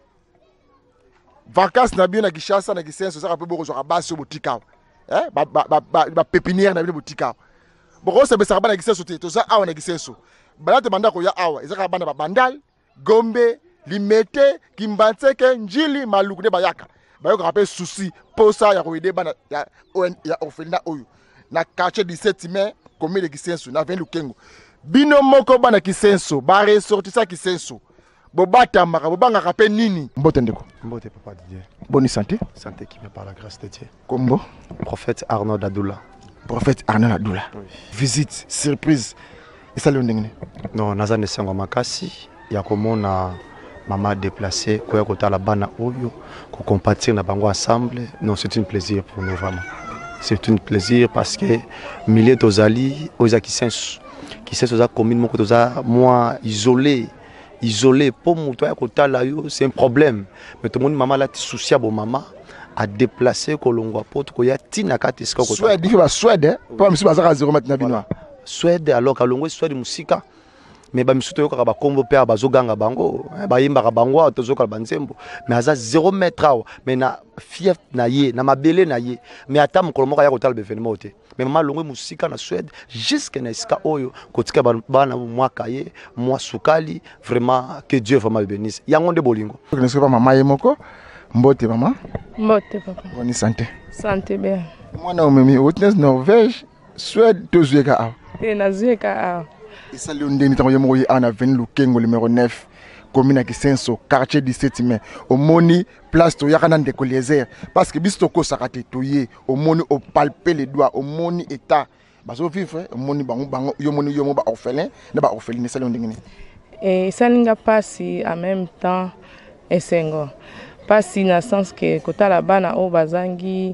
vacances na bien na Kinshasa na Kisenso ça rapé boko zo basi botika eh ba ba ba pépinière na bien botika boko se besa bana Kisenso te to za awa na Kisenso bana te banda ko ya awa ezaka bana ba Bandal Gombe Limete Kimbantseke Njili Maluku ne bayaka bayo karape souci posa ya ko aider bana ya ya orphelinat oyo na quartier dix-sept mai commune de Kisenso na vingt Lukengo bino moko bana Kisenso ba ressortissa Kisenso bobata maka bobanga kapé nini mbote ndeko mbote papa Didier bonne santé santé qui me par la grâce de Dieu kombo prophète Arnaud Dadoula prophète Arnaud Dadoula oui. Visite surprise et ça le ndengene non nazane sengo makasi ya komona maman déplacée koya kotala bana oyo ko compatir na bango ensemble non c'est un plaisir pour nous vraiment. C'est un plaisir parce que milliers d'Ozali, aux Kisenso, Kisenso za commune moko toza moi isolé, isolé pour moi toi kotala yo c'est un problème. Mais tout le monde maman là ti souci à bon maman a déplacer kolongwa poto ko ya tina katiska ko. Suède, il va Suède, pas monsieur bazaka zéro maintenant binois. Suède alors kalongwe Suède musika. Mais ba misuto yo kaka ba kombo pe bazoganga bango ba yimba ka bango tozoka banzembo mais aza zéro mètre awa mais na fief na ye na mabele na ye mais ata mokolo moko ya kotala événement ote mais mama longwe musika na Suède jusque na iska oyo kotika bana mwa kaye mwa sukali vraiment que Dieu vraiment bénisse yango nde bolingo ne sais pas maman yemoko mbote maman mbote papa bonne santé santé bien mwana omemi witness Norvège Suède tozueka awa et na zueka awa. Et ça, le ndeni tango yemo yi ana vingt Lukengo numéro neuf commune à Kisenso quartier dix-sept mai au moni place to yakana ndeko Eliezer parce que bisto ko sakate toye au moni au palper les doigts au moni état bazo vivre au moni bango bango yo moni yo mo ba orphelin na ba orpheline ça le ndeni et ça n'inga pas si en même temps esengo pas si na sens que kota la bana o bazangi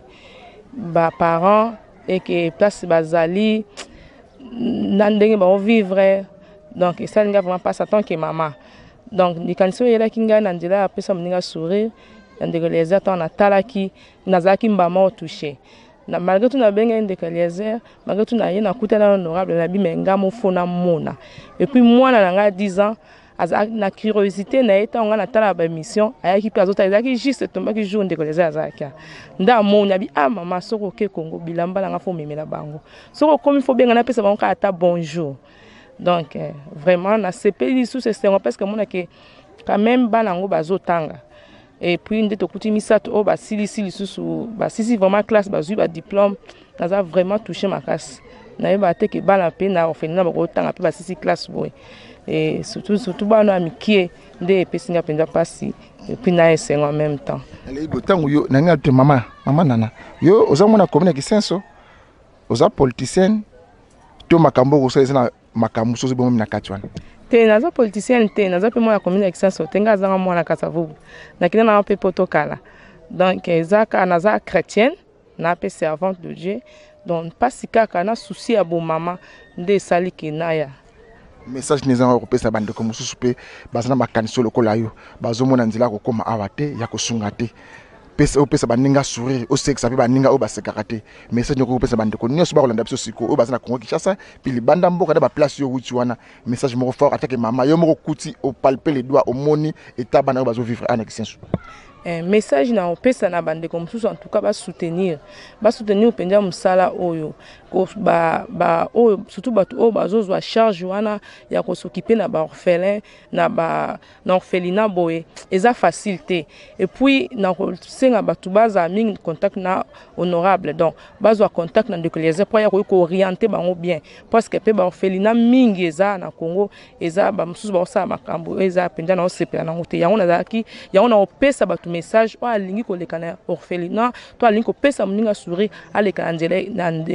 ba parents et que place bazali nandenge ba vivre donc ça n'ga vraiment pas ça tant que maman donc ni kanso yela kinga nandela apesa mninga sourire ndeko Eliezer tant na talaki nazaki mbama touché na malgré tout na benga ndeko Eliezer malgré tout na ye na kutana honorable na bimenga mo fona mona et puis moi na nga dix ans na curiosité na eta on na tala ba mission ayaki pe azota ezaki juste tomba ki jour ndeko Eliezer azaka nda mo na bi ah mama soko ke Congo bilamba na nga fo memela bango soko comme il faut bien na pesa bango ka ata bonjour donc euh, vraiment na sepeli sous c'est parce que mon que quand même banango bazotanga et puis nde to kuti misato o ba sili sili sous ba sisi vraiment classe bazui ba diplôme na vraiment touché ma classe na yeba te ke bana pe na orphelinat ba ko tanga pe ba sisi classe boy et surtout surtout bana amikie nde pesinga penza pasi et puis na ese en même temps ele botango yo na ngate mama mama nana yo ozamona commune Kisenso oza politicienne to makambo ko seza na makambo so bo na katwana te naza politicienne te naza pe moi commune Kisenso tenga zanga mwana kasavubu na kina na pe potokala donc ezaka naza chrétienne na pe servante de Dieu donc pas si kaka na souci à bon maman nde sali kinaya message neza ko pesa bande ko mususu pe bazana makanso lokola yo bazomona nzela ko koma awate ya kosunga te pesa o pesa baninga sourire o sexe pe baninga o basekaka te message ko pesa bande ko nyoso ba kolanda biso siko o bazana Congo Kinshasa pili banda mboka da ba place yo wuti wana message moko fort attaque mama yo moko kuti o palper les doigts au moni eta bana bazo vivre en Kisenso un message na opesa na bande comme tout en tout cas ba soutenir ba soutenir penja musala oyo ko ba ba oyo surtout batu o bazozwa charge wana ya ko s'occuper na ba orphelin na ba na orphelinat boye eza facilité et puis na ko senga batu baza mingi contact na honorable donc bazwa contact na ndeko Eliezer pour ya ko orienter bango bien parce que pe ba orphelinat mingi eza na Congo eza ba mususu ba osala makambo eza penja na osepela na ngote yango na zaki yango na opesa batu message o alingi ko lekana orphelinat to alingi ko pesa muninga sourire aleka anjela na anjela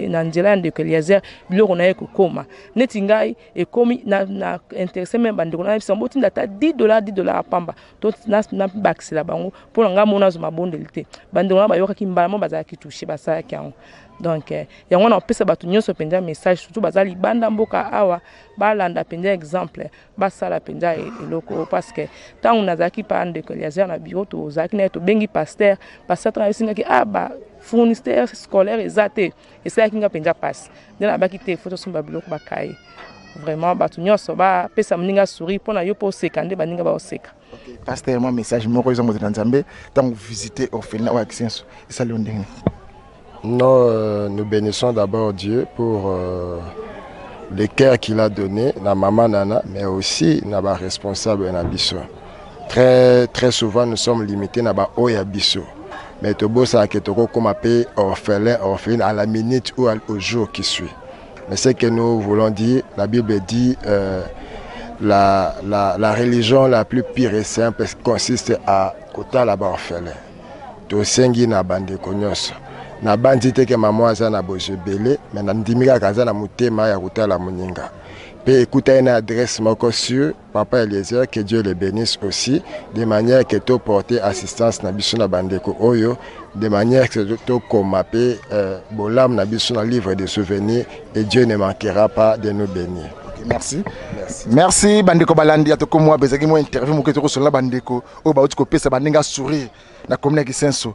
parler de Eliezer biloko na ye kokoma neti ngai ekomi na na intéressé même bandeko na biso mboti ndata dix dollars dix dollars apamba to na na bakisela bango pour nga mona zo mabondeli te bandeko na bayokaki mbala mo bazalaki touché basalaki yango donc yango na opesa bato nyonso penza message surtout bazali banda mboka awa balanda penza exemple basala penza eloko parce que tant nazaki pa ndeko Eliezer na bureau to zaki na to bengi pasteur pasteur na singaki ah ba fournisseur scolaire ezate et ça kinga penza passe ndena baki te photo sumba biloko bakai vraiment bato nyonso ba pesa mninga sourire pona yo po sekande baninga ba oseka. OK, pasteur moi message moko ezongo de Nzambe tant visiter orphelinat wa Kisenso ça le ndenge. Non, euh, nous bénissons d'abord Dieu pour euh, le cœur qu'il a donné, la maman Nana, mais aussi la responsable Nabiso. Très, très souvent, nous sommes limités à Oya Biso. Mais tout beau, ça a comme appelé orphelin, orpheline à la minute ou au jour qui suit. Mais ce que nous voulons dire, la Bible dit euh, la, la, la religion la plus pire et simple consiste à kota la orphelin. Tout sengi na bande konyoso. Na bandi te ke maman aza na bojebele mais na ndimika kaza na mutema ya kutala muninga pe écouter une adresse moko sur papa Eliezer, que Dieu le bénisse aussi de manière que to porter assistance na biso na bandeko oyo de manière que to komape euh, bolam na biso na livre de souvenirs et Dieu ne manquera pas de nous bénir. Okay, merci. Merci. Merci bandeko balandi atoko moi bezaki mo interview mo ketoko sur la bandeko o ba utiko pesa bandinga sourire na commune Kisenso.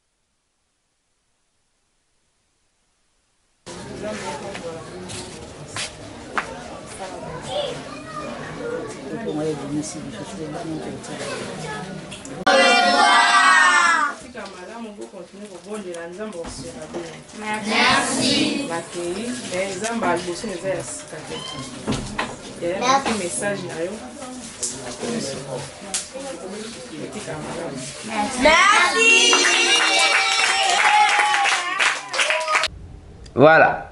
Merci. Merci. Voilà.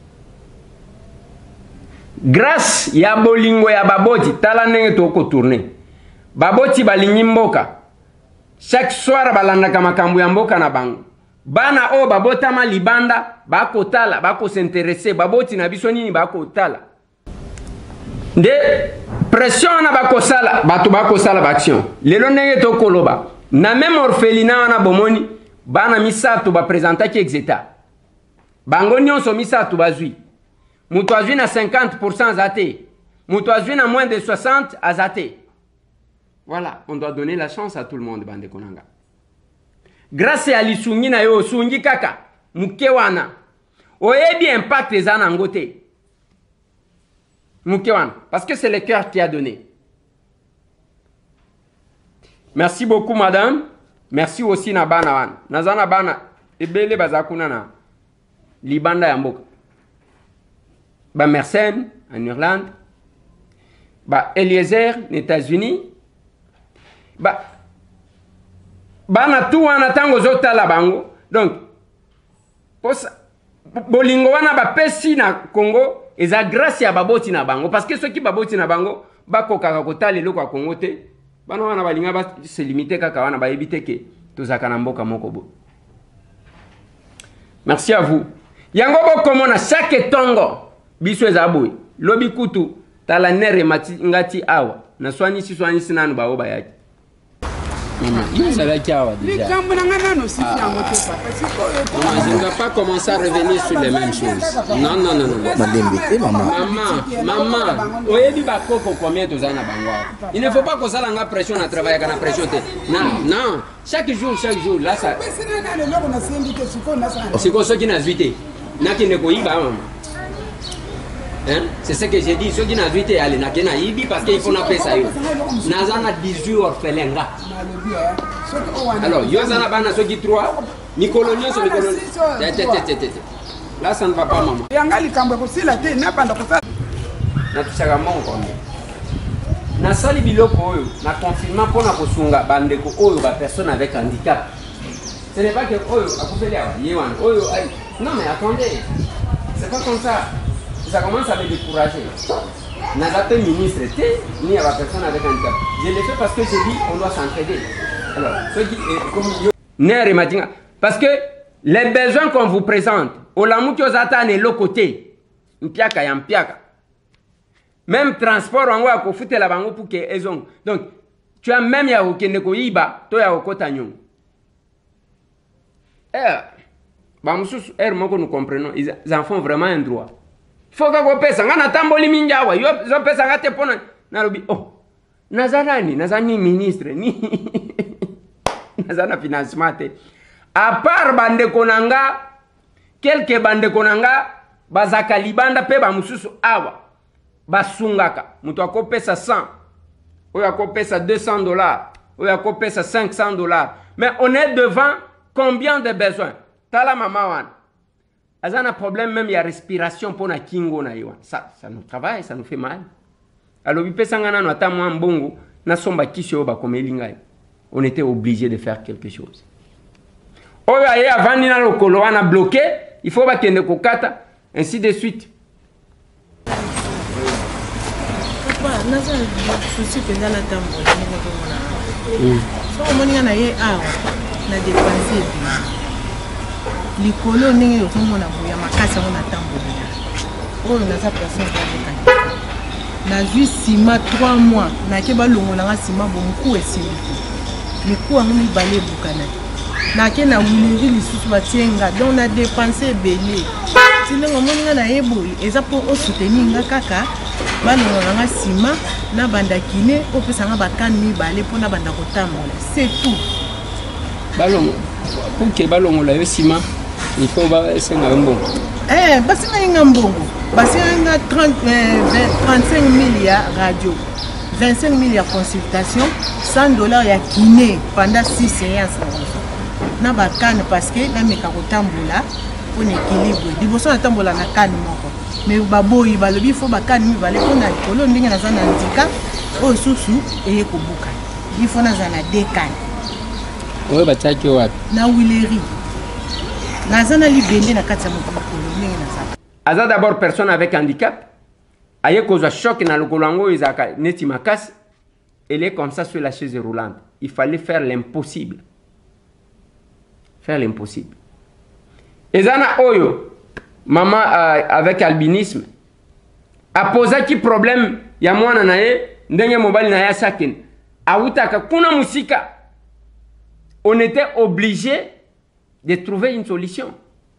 Grâce ya bolingo ya baboti tala ndenge toko tourner. Baboti balingi mboka. Chaque soir balandaka makambo ya mboka na bango. Bana o babotama libanda bako tala bako s'intéresser baboti na biso nini bako tala. Nde pression na bako sala bato bako sala action. Lelo ndenge toko loba. Na même orphelinat na bomoni bana misato ba présenter ki exeta. Bango nyonso misato bazui. Mutu azui na cinquante pour cent zate. Mutu azui na moins de soixante azate. Voilà, on doit donner la chance à tout le monde, bande konanga. Grâce à l'isungi na yo, sungi kaka, mukewana. Oyebi impact les ana ngote. Mukewana, parce que c'est le cœur qui a donné. Merci beaucoup, madame. Merci aussi na bana wana. Nazana bana, ebele bazakuna na libanda ya mboka. Ba Mersenne, en Irlande. Ba Eliezer, aux États-Unis. Ba bana tu wana tango zota la bango. Donc posa bolingo wana ba pesi na Congo eza grâce ya baboti na bango parce que ceux qui baboti na bango bakoka kotala lelo kwa Congo te bana wana balinga ba se limiter kaka wana ba ebite ke tozaka na mboka moko bo. Merci à vous. Yango bokomona chaque tongo biso eza boy lobi kutu tala nere mati ngati awa na swani si swani sinanu ba oba yaki. Maman, il savait qu'il y a déjà. Ah. Maman, je ne vais pas commencer à revenir sur les mêmes choses. Non, non, non, non. Maman, maman, maman, oyebi bakoko combien de ans na il ne faut pas que ça la pression à travailler avec la pression. Non, non. Chaque jour, chaque jour, là ça. C'est comme ça qui n'a vite. N'a qui ne connaît pas maman. Hein? C'est ce que j'ai dit. Ceux qui n'ont vu aller na kena ibi parce qu'il faut n'appeler ça. Nazana dix-huit orphelins là. Alors, yozana bana ceux qui trois, Nicolonio sur Nicolonio. Là ça ne va pas maman. Yangali kambo aussi la té na banda ko ça. Na tushaka mongo. Na sali biloko oyo, na confinement pour na kosunga bandeko oyo ba personne avec handicap. Ce n'est pas que oyo akufeli awa yewan oyo ay. Non mais attendez. C'est pas comme ça. Ça commence à me décourager. N'a pas ministre ni à la personne avec un handicap. Je l'ai fait parce que j'ai dit on doit s'entraider. Alors, ceux qui comme parce que les besoins qu'on vous présente, olamuki ozata ne lokote mpiaka ya mpiaka même transport wango ya kofutela bango pour que ezong donc tu as même ya okende koyiba to ya okota nyongo eh ba mususu er moko nous comprenons ils enfants vraiment un droit faut que kopesa ngana tamboli minjawa yo zo pesa ngate pona narobi oh nazanani nazani ministre ni nazana financement te à part bande konanga quelques bande konanga bazaka libanda pe ba mususu awa basungaka mutu akopesa cent ou akopesa deux cents dollars ou akopesa cinq cents dollars mais on est devant combien de besoins tala mama wana azana problème même ya respiration pour na kingo na yo ça ça nous travaille ça nous fait mal alors bipesa ngana no ata mwa mbongo na somba kisho ba komeli ngai on était obligé de faire quelque chose oyo aye avandi na lokolo wana bloqué il faut ba kende kokata ainsi de suite. Papa naza souci penza na tambo ni ko mona so moni na ye awa na dépenser likolo ndenge yokomona boya makasi yango na tambolela oyo naza personne azokani nazwi nsima trois mois nake balongolanga nsima bo moku esili te miku yango mibale ebukana te nake na wileri lisusu batienga donc na dépense ebele ti ndenge omoninga na ye boye eza mpo osoutenir nga kaka balongolanga nsima na banda kine opesanga bakane mibale mpo na banda kotambola c'est tout balongo pour que balongola yo nsima il faut basenga mbongo eh basenga inga mbongo basenga trente-cinq mille ya radio vingt-cinq mille ya consultation cent dollars ya kiné pendant six séances na bakane parce que na meka kotambola pour équilibre liboso na tambola na kane moko mais baboyi balobi faut bakane mibale pour na likolo ndenge naza na handicap oyo susu eye kobuka il faut naza na deux kane oyo batiaki wapi na wileri nazana libende na kati ya mokolo ndenge naza aza d'abord personne avec handicap aye kozwa choc na lokolo yango ezaka neti makasi elle est comme ça sur la chaise roulante il fallait faire l'impossible faire l'impossible ezana oyo maman euh, avec albinisme apozaki problème ya mwana na ye ndenge mobali na ye asakene awutaka kuna musika on était obligé de trouver une solution.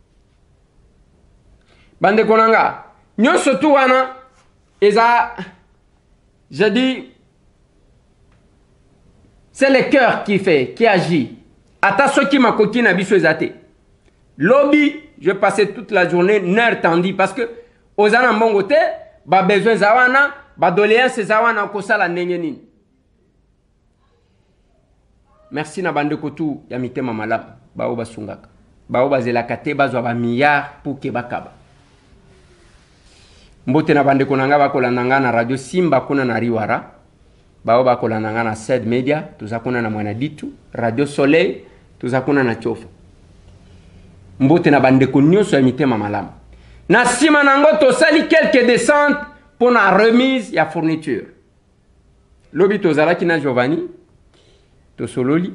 Bande konanga, nyon surtout wana, eza, je dis, c'est le cœur qui fait, qui agit. Ata soki makoki na biso ezate. Lobby, je passais toute la journée nerf tendu parce que ozana mbongo te, ba besoin zawana, ba doléance zawana kosala ndenge nini. Merci na bande kotu ya mitema malamu. Bao basungaka bao bazelaka te bazwa ba milliard pour ke bakaba mbote na bande konanga bakolanda nga na radio Simba kuna na Riwara bao bakolanda nga na Sed Media tuzakuna na Mwana Ditu Radio Soleil tuzakuna na Chofa mbote na bande konyoso ya mitema malamu na sima nango tosali quelques descentes pour na remise ya fourniture lobi tozalaki na Giovanni tosololi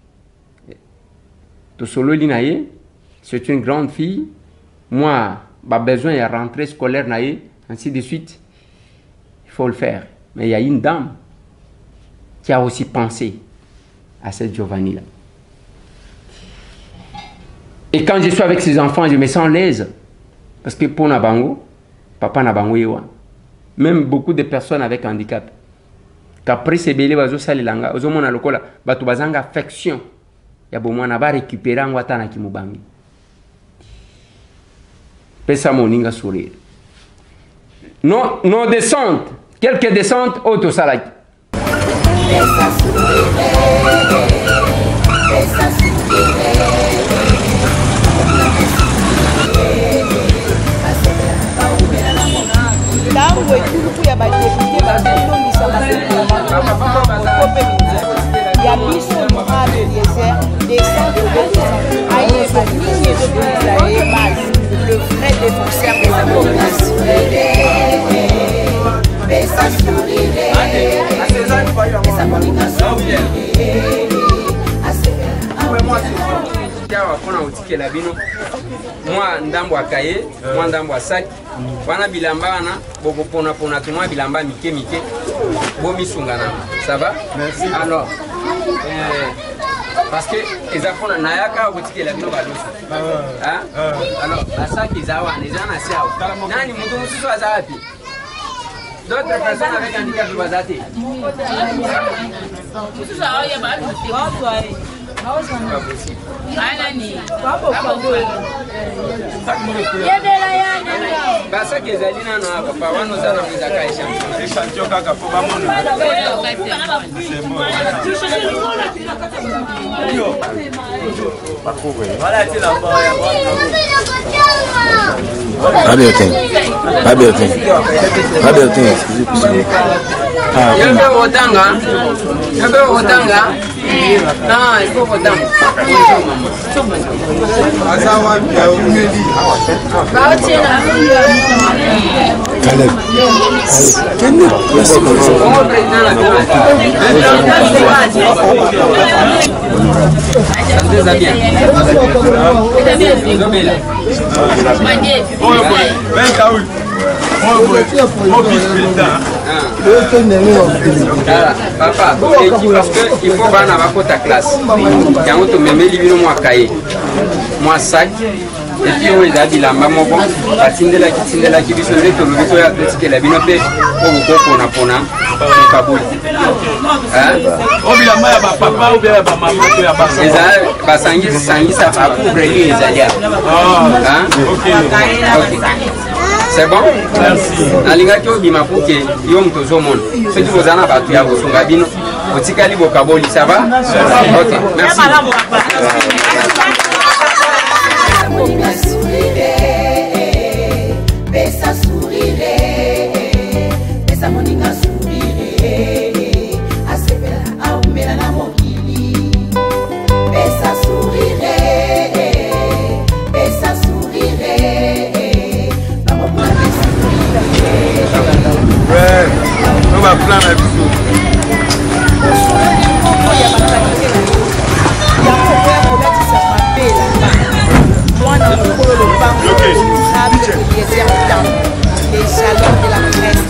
Sololi naye, c'est une grande fille. Moi, j'ai besoin de rentrer scolaire naye, ainsi de suite. Il faut le faire. Mais il y a une dame qui a aussi pensé à cette Giovanni-là. Et quand je suis avec ses enfants, je me sens l'aise. Parce que pour Nabango, papa Nabango yewa. Même beaucoup de personnes avec handicap. Qu'après ces bébés, bazo salilanga, ozo mona lokola, batu bazanga affection. Ya bomwana ba récupérer ngo atana kimubangi pesa moninga sourire non non descente quelques descentes auto salaki pesa sourire pesa sourire tango ekuluku ya badepute bazotondisa ya biso honorable Eliezer descendre de descendre ayeba nini ezotondisa ye base le vrai défenseur des populations pesa sourire pesa moninga sourire mpona otikela bino moi ndambo akaye moi ndambo sac wana bilamba wana boko pona pona to moi bilamba mike mike bo misungana ça va merci alors euh, parce que les afona nayaka otike la bino badoso hein alors basak izawa nezana siao nani mutu mususu azapi d'autres personnes avec handicap bazate mususu aoya ba basaki ezali nano papa wana oza na mwizaka echantion kaka po bamona Abeltin, Abeltin, Abeltin. Yabe otanga, yabe otanga. Non, il faut otanga. Azawa ya umeli. Caleb. Caleb. Merci papa, parce qu'il faut voir dans ta classe. Il y a un autre même livre moi cahier, moi sac. Et puis on est à bilamba moko, atindela kitindela kibisonde to lobito ya atletique la binope o boko na pona kabuli. Hein? O bilamba ya ba papa ou bien ya ba maman to ya ba. Eza ba sangi sangi ça va couvrir les alia. Hein? OK. OK. C'est bon? Merci. Nalinga ki obima puke yo mtozo mona. C'est tout ozana ba tu ya bosunga bino. Otikali bokaboli, ça va? OK. Merci. Moninga sourire, pesa sourire, pesa moninga sourire, asepela aumela na mokili. Pesa sourire, pesa sourire, babo mwana sourire. Ouais, on va plein la bisou. Mwana mokolo lopango honorable Eliezer Tambo, les jalons de la presse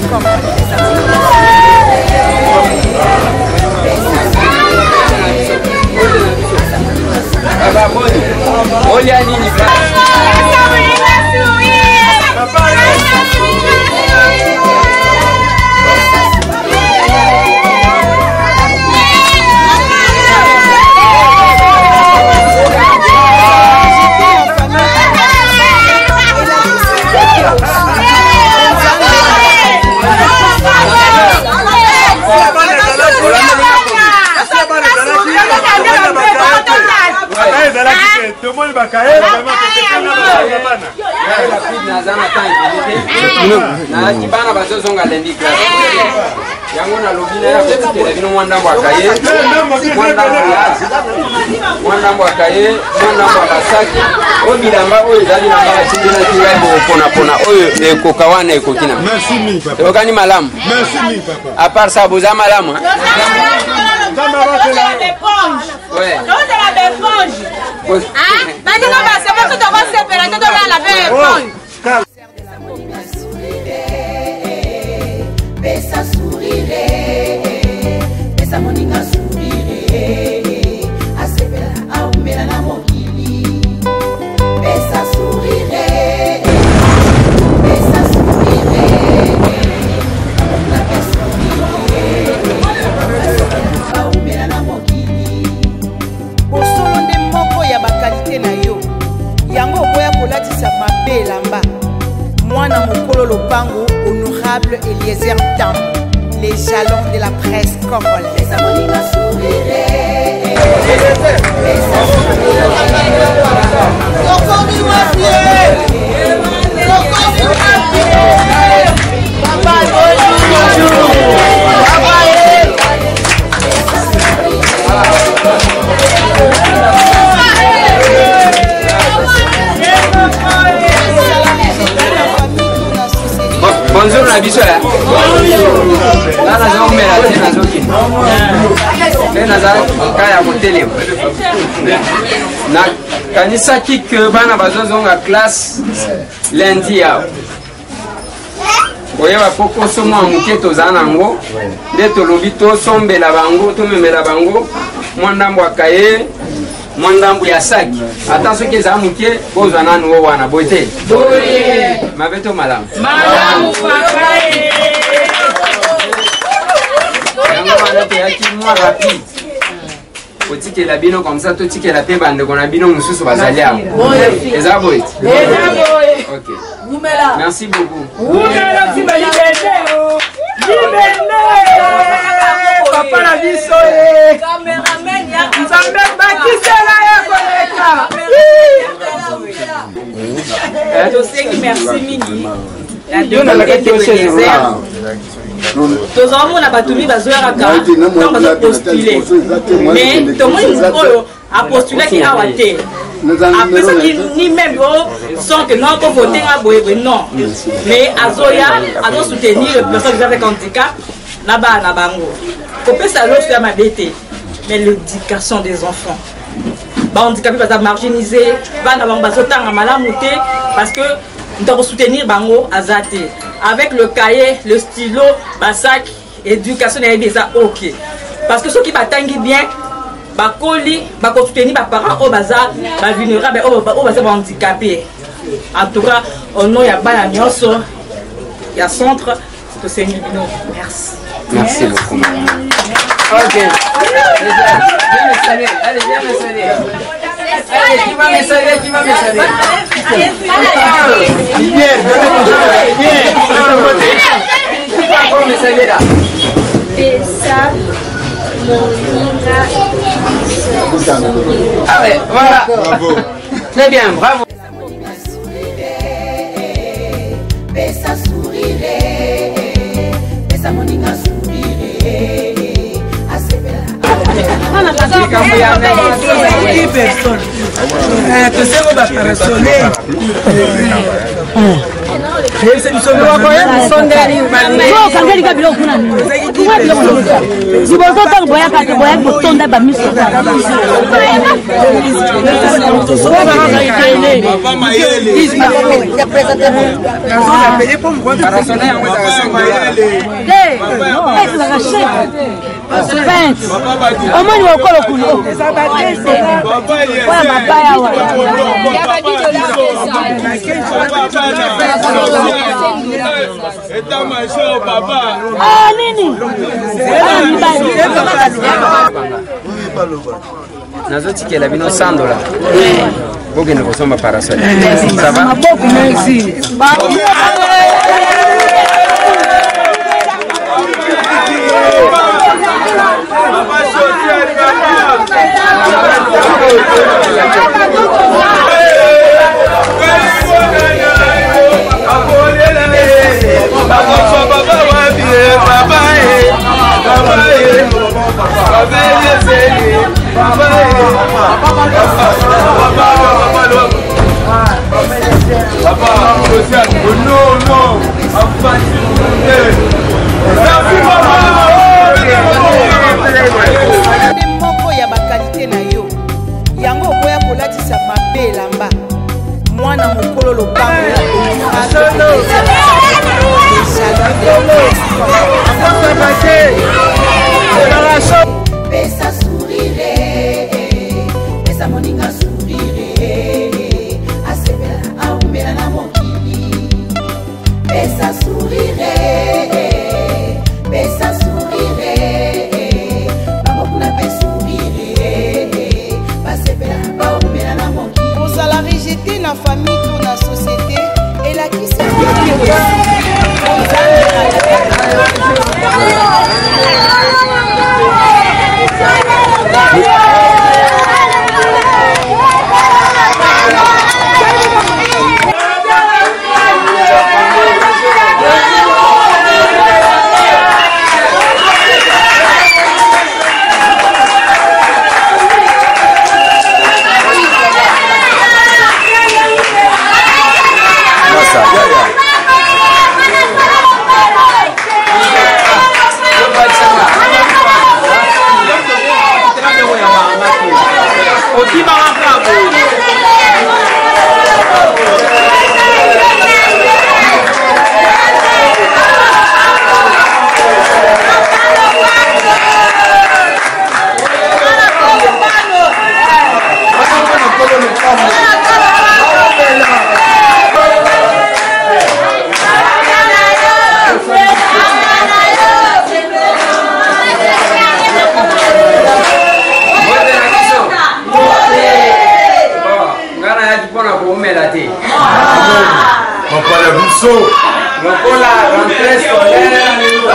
na kibana bazozonga lendi classe yango na lobina ya kokela bino mwandambo akaye mwandambo akaye mwandambo basaki o bilamba oyo ezali na mara tindela kiwa pona pona oyo ekoka wana ekokina. Merci mi papa. Okani malamu. Merci mi papa. À part ça boza malamu. Ouais. Non, c'est la éponge. Hein? Maintenant, c'est pas que tu vas séparer, tu dois laver l'éponge. Pesa sourire, pesa moninga sourire, asepela aumela na mokili. Pesa sourire, pesa sourire, la pesa sourire, aumela na mokili. Bosolo nde moko ya bakalite na yo yango okoya kolatisa mabe elamba mwana mokolo lopango honorable Eliezer Tambo, les jalons de la presse congolaise. Pesa moninga sourire, bonjour la biso là. Là, la zone, mais la tienne, la zone. mpe naza ka ya kotelema nakanisaki ke bana bazozonga classe lundi yao oyeba po koso mwa moke toza nango nde tolobi tosombela bango tomemela bango mwa ndambo akaye mwa ndambo ya saki ata soki eza moke kozwa nanu o wana boye te mabe to malamu yango wana toyaki mwa rapide kotikela bino comme ça totikela mpe bandeko na bino mosusu bazali awa eza boye ok merci beaucoup papa na biso nzambe bakisela ya koleka tosengi merci mingi ya deux tozomona bato mi bazoyaka ntango bazopostule mais tomoni oyo apostulaki awa te apesaki ni même o sans que non kovote nga boyeboye non mais azoya azosoutenir les personnes avec handicap na bana na bango kopesa loso ya mabe te mais l'éducation des enfants bahandicapé baza marginalisé bana bango bazotanga malamu te parce que nous soutenir bango azate avec le cahier, le stylo, basak, éducation et déjà ok. Parce que ceux qui batangent bien, bakoli, bako soutenir les parents au bazar, ba vulnérable, au bazar handicapé. En tout cas, au nom ya bana nyonso, ya centre, to Seigneur Bino. Merci. Merci beaucoup. Ok. Viens me saluer. Allez, viens me saluer. Allez, qui va me saluer, qui va me saluer. Viens, viens, qui va me saluer là. Pesa, Moninga, ah ouais, voilà. Bravo. Très bien, bravo. Pesa sourire, pesa Moninga sourire. dix personnes. Que c'est où va personner. omoni wakolo kuno wala mabaya wa ah nini nazotikela bino cent dollars bokende kosomba parasol ça va beaucoup merci moko ya bakalite na yo yango okoya kolatisa mabe elamba mwana mokolo lopango pesa sourire, pesa Moninga sourire, asepela aumela na mokili. Pesa sourire, pesa sourire, bango kuna pe sourire, basepela aumela na mokili. kozala rejeté na famille to na société elakisi biso lokola rentrée scolaire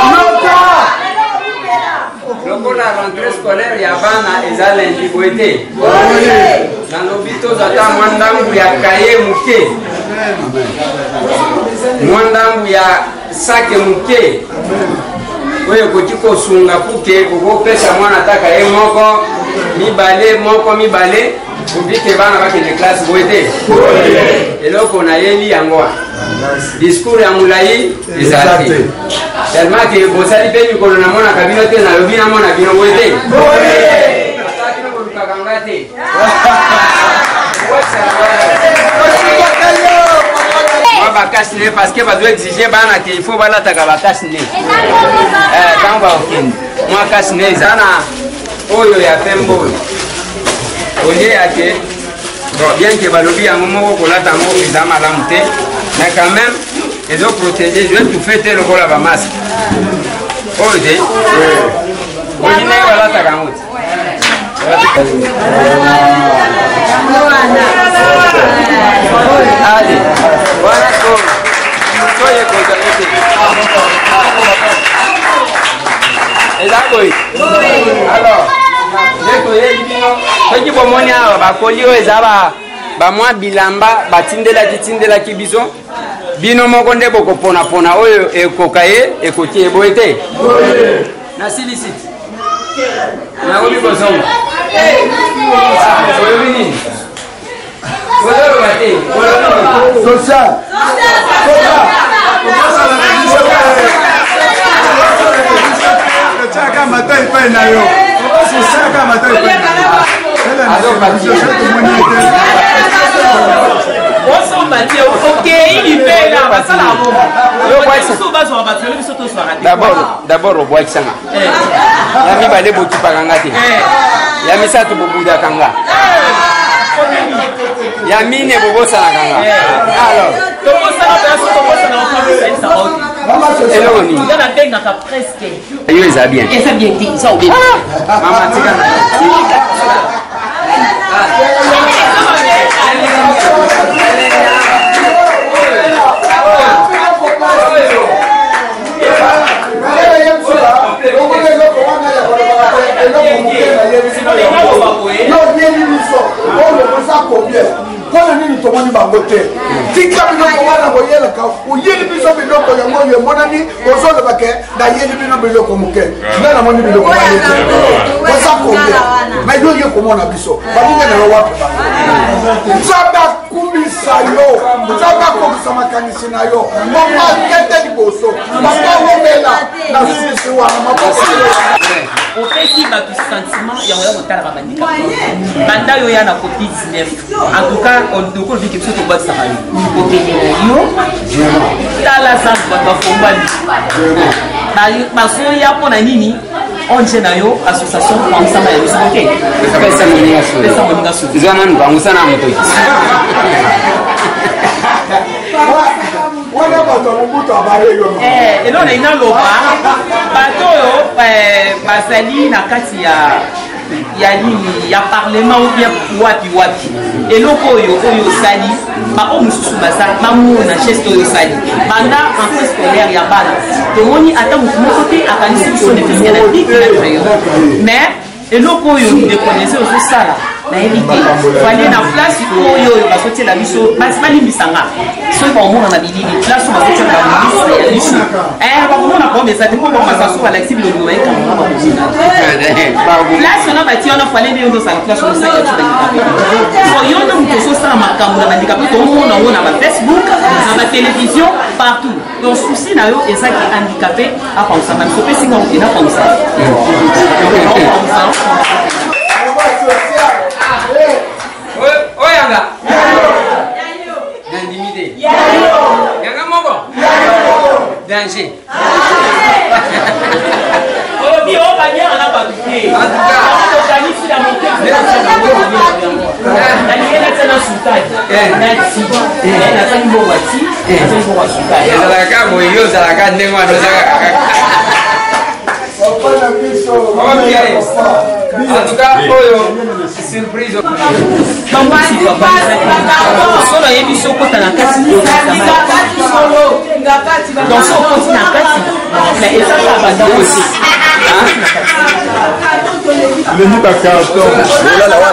lokola rentrée scolaire ya bana eza lendi boye te nalobi tozata mwa ndambu ya kaye moke mwa ndambu ya sake moke oyo ekoki kosunga kuke kokopesa mwana taka ye moko mibale moko mibale obike bana bakende classe boye te eloko nayeli yango discours ya molai eza te tellement ke bosali mpe mikolo namonaka bino te nalobi namona bino boye te ata bino kolukaka nga te mwa bakasi ne parce que bazo exige bana ke il faut balataka bakasi ne ntango baokende mwa kasi ne eza na oyo ya pembe oyo olie yake bien ke balobi yango moko kolata yango eza malamu te mais quand même ezoprotege ezoetufe te lokola bamaske oyo te oyi ndenge balataka yango te ali wana toyekozala te eza koyi alors nde toyebi bino soki bomoni awa bakoli oyo eza bamwa bilamba batindelaki tindelaki biso bino moko nde bokoponapona oyo ekoka ye ekoki eboye te nasilisiti nakomi kozonga oyobi nini kozoloba te social Chaka matai pai na yo. Chaka matai pai na yo. Ado pati. Oso mati OK, il fait là, ça la bombe. Yo kwa ça ba so ba tele biso to so arate. D'abord, d'abord obwa kisanga. Eh. Ya mi bale botu pakanga te. Eh. Ya mi sa to bobuda kanga. Ya mi ne bobo sana kanga. Alors, to bosa na peso to bosa na office ça va. Hello ni. On a fait na presque. Yo eza bien. Eza bien dit, ça oublie. Mama tika na. Pona nini tomoni bango te tika biloko wana boyelaka oyeli biso biloko yango oyo emonani ozoloba ke nayeli bino biloko moke nga namoni biloko baye te oza kombia ma yo ye komona biso balinge na yo wapi bango nzambe akumbisa yo nzambe akomisa makanisi na yo momakete liboso bakawomela na sisi wana maboko opesi bato sentiment yango ya kotalaka bandika banda yo ya na kopi dix-neuf en tout cas okoki biso tobakisaka yo kopemela yo tala santu bato bafombani basoya mpona nini onje na yo association kwansama ya biso te pesa moninga so eza nanu bangusana ya moto wana bato mobutu abare yo elo na ina loba bato oyo bazali na kati ya ya nini ya parlement ou bien wapi wapi eloko oyo oyo osali bao mosusu baza bamona geste oyo osali banda rentrée scolaire ya bana tomoni ata motu moko te akanisi biso nefesika na bikilatre yo mais eloko oyo dekonese ozosala nayebi te fale na place oyo oyo bazotiela biso balimbisanga soki bakomona na bilili place oyo bazotiela balimbisa ya biso bakomona bombe eza te mpo bamasaso balakisi bilongo bayekanga place wana batia wana fale nde yo ndosala place wana osala ti bandikape so yo nde moto ozosala makambo na bandikape tomona yango na bafacebook na batelevizio partout donc souci na yo ezaki handicapé apausanga biso opesinga okenda apausa oyanga nandimide yanga moko danger obi o banyaka na bato te okanisi na moke nalingi tena sultani nati nazali mbongo ati nazali mbongo ya sultani ezalaka boye yo ozalaka ndenge wana ozalaka En tout cas, oyo surprise. Solo yebi soko tana kasi dans ce côté na kasi mais et ça ça va dans aussi le dit à carton là là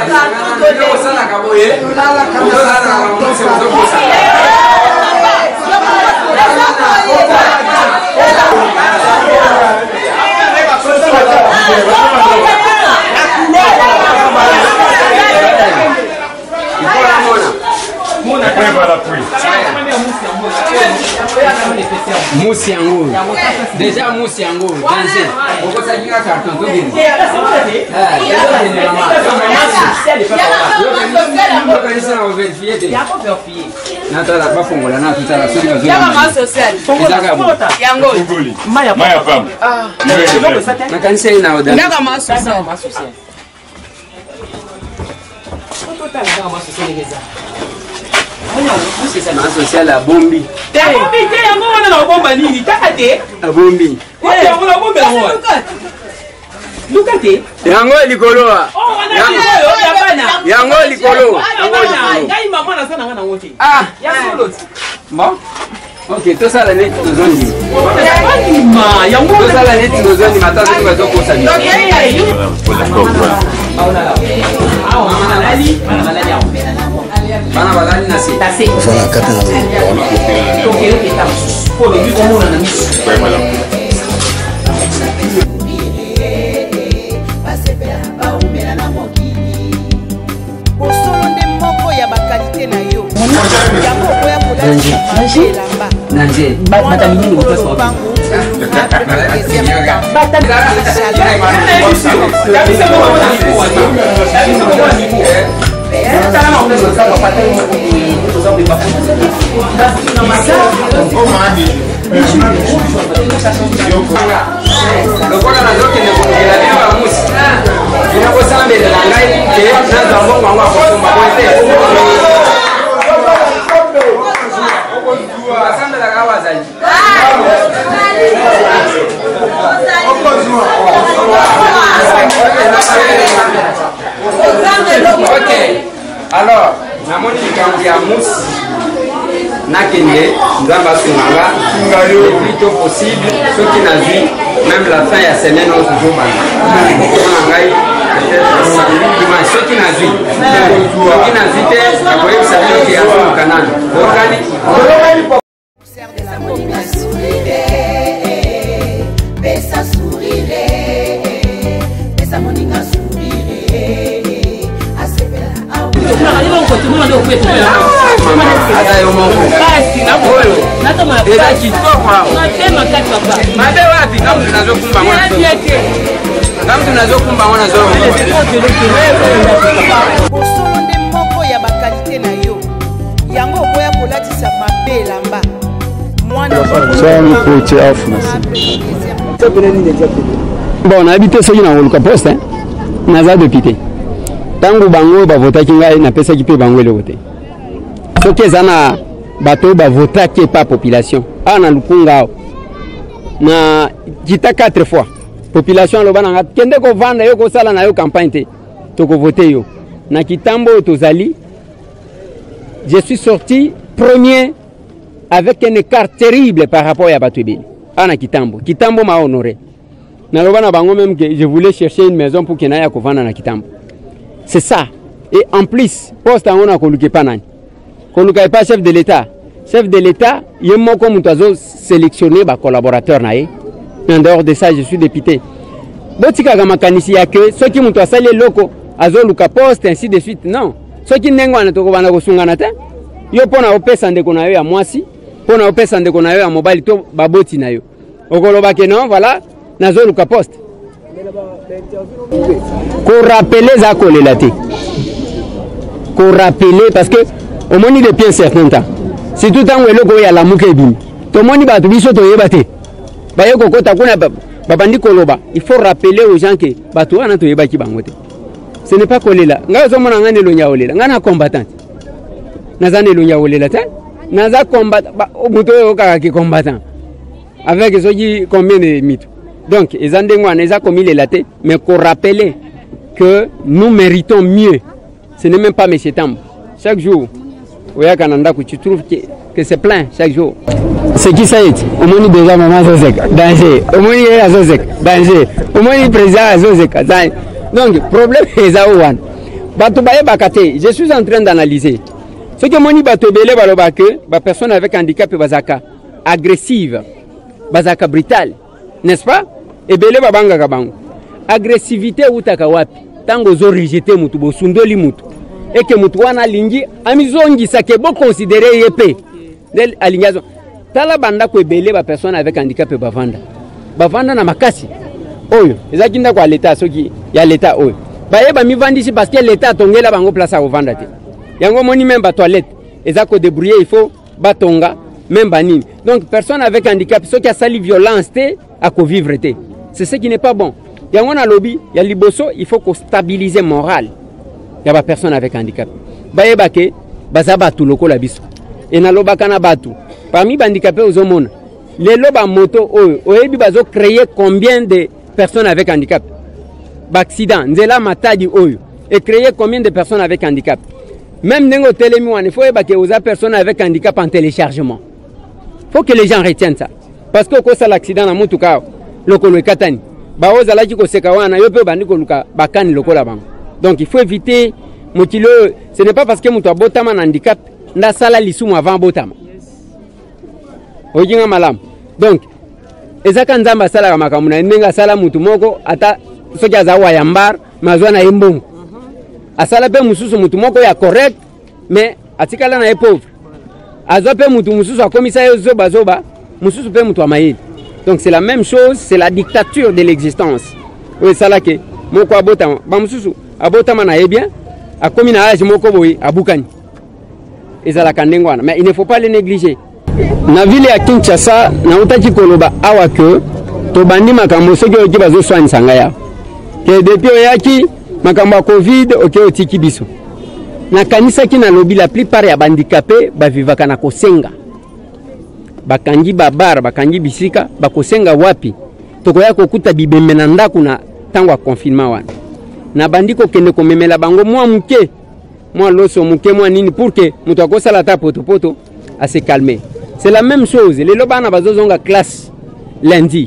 Musiango. Déjà Musiango. Danger. Pourquoi ça dit un carton tout bien? Social à Bombi. Bombi, yango wana na bomba nini? Takate. A Bombi. Yango na bomba ngo. Lukate. Yango likolo. Yango likolo. Ngai mama na sana ngana wote. Ah, ya solo. Bon. OK, tout ça la net nous onzi. Ma, yango tout ça la net nous onzi matata tu vas donc ça. Ah, mama lali, mama lali. Bana balali na se. Tase. Voilà, kata na. OK, OK, ta. Pour le but comment on a mis. Ouais, madame. Nanje. Bata mingi ko pesa wapi? Bata lokola nazokende kokela bino bamusi bino kosambela na ngai ke naza mbongo yango akosomba boete asambelaka wazali ok alors namoni likambo ya musi nakende nzambe asunganga le plus tôt possible soki nazwi même la fin ya semaine oyo tozobanda okona ngai peut-être soki nazwi soki nazwi te nakoyebisa bino ke asoluka nani okani pesa sourire pesa moninga sourire asepela au eza kitoko mabe wapi ngamtu nazokumba ngamtu nazokumba ngo bosolo nde moko ya bakalite na yo yango okoya kolatisa mabe elamba bon nayebi te soki nakoluka poste naza depute ntango bango bavotaki ngai napesaki mpe bango eloko te soki eza na bato oyo bavotaki epa population awa na lukunga awa na kita quatre fois population aloba na nga kende kovanda yo kosala na yo campagne te tokovote yo na kitambo oyo tozali je suis sorti premier avec un écart terrible par rapport à Batoubi. Ana Kitambo. Kitambo m'a honoré. Naloba na bango même que je voulais chercher une maison pour qu'il n'aille à Kovana na Kitambo. C'est ça. Et en plus, poste en on a coluqué pas nani. Coluqué pas chef de l'État. Chef de l'État, il y a mon comme oiseau sélectionné ba collaborateur naé. En dehors de ça, je suis député. Botika kama kanisi yake, ceux qui m'ont sali loko, azo luka poste ainsi de suite. Non. Ceux qui n'engo na toko bana ko sungana te. Yo pona opesa ndeko na yo ya mwasi. Pona opesa ndeko na yo ya mobile to baboti na yo okoloba ke non voilà nazo luka poste ko rappeler za kolela te ko rappeler parce que au moni depuis un certain temps si tout temps eloko ya la muke bimi to moni ba to biso to yeba te ba yeko kota kuna babandi koloba il faut rappeler aux gens que ba to wana to yeba ki bango te ce n'est pas kolela nga zo mona ngane lo nya olela ngana combattant nazane lo nya olela te naza combattant muto yo kaka ki combattant avec soki combien de mythes donc ezande ngwana eza commis les laté mais ko rappeler que nous méritons mieux. Ce n'est même pas M. Tambo. Chaque jour, tu trouves que, que c'est plein chaque jour. C'est qui ça est? Au moins déjà maman Zozek, danger. Au moins il y a Zozek, danger. Au moins il président Zozek, danger. Donc, problème est ça. Je suis en train d'analyser. Ce que moni batobele baloba que ba personne avec handicap bazaka agressive, bazaka brutale, n'est-ce pas? Et belé babanga kabango. Agressivité utaka wapi? Tango zo rejeter mutu bo sundoli mutu. Et que mutu wana lingi amizongi sake bo considérer yepé. Del alingazo. Tala banda ko belé ba personne avec handicap bavanda. Bavanda na makasi. Oyo, ezakinda kwa l'état soki ya l'état oyo. Baye ba mi vandi parce que l'état tongela bango place à vendre te. Yango moni même ba toilette, ezako débrouiller il faut batonga même banini. Donc personne avec handicap, ceux qui a sali violence te à ko vivre te. C'est ce qui n'est pas bon. Yango na lobby, ya liboso, il faut qu'on stabiliser moral. Ya ba personne avec handicap. Baye bake bazaba tout loko la biso. Et na lobaka na batu. Parmi handicapés aux hommes, les loba moto oyo, oyebi bazo créer combien de personnes avec handicap? Accident, nzela matadi oyo et créer combien de personnes avec handicap? Même nengo telemi wane faut que aux personnes avec handicap en téléchargement. Faut que les gens retiennent ça. Parce que ko ça l'accident na mutu ka lokolo katani. Ba ozala ki ko seka wana yo pe bandi ko luka bakani lokola bango. Donc il faut éviter mutilo, ce n'est pas parce que mutu abotama na handicap nda sala lisumu avant botama. Ojinga malam. Donc ezaka nzamba sala makamuna nenga sala mutu moko ata soki azawa yambar mazwana embongo asala pe mususu mutu moko ya correct mais atikala na pauvre azwa pe mutu mususu akomisa yo zoba zoba mususu pe mutu amayeli. Donc c'est la même chose, c'est la dictature de l'existence. Oui, ça là que moko abotama ba mususu abotama na bien akomi na âge moko boyi abukani ezala kandengwana, mais il ne faut pas les négliger. Na ville ya Kinshasa na utaki koloba awa que to bandi makambo soki oki bazo soigner sangaya que depuis oyaki makambo Covid oke otiki biso na kanisa ki na lobi la plupart ya bandicapé ba vivaka na kosenga bakangi babara bakangi bisika bakosenga wapi tokoya kokuta bibembe na ndaku na tango ya confinement wana na bandiko kende komemela bango mwa muke mwa loso muke mwa nini pour que mutu akosala ta poto poto à se calmer. C'est la même chose. Les lobana bazozonga classe lundi.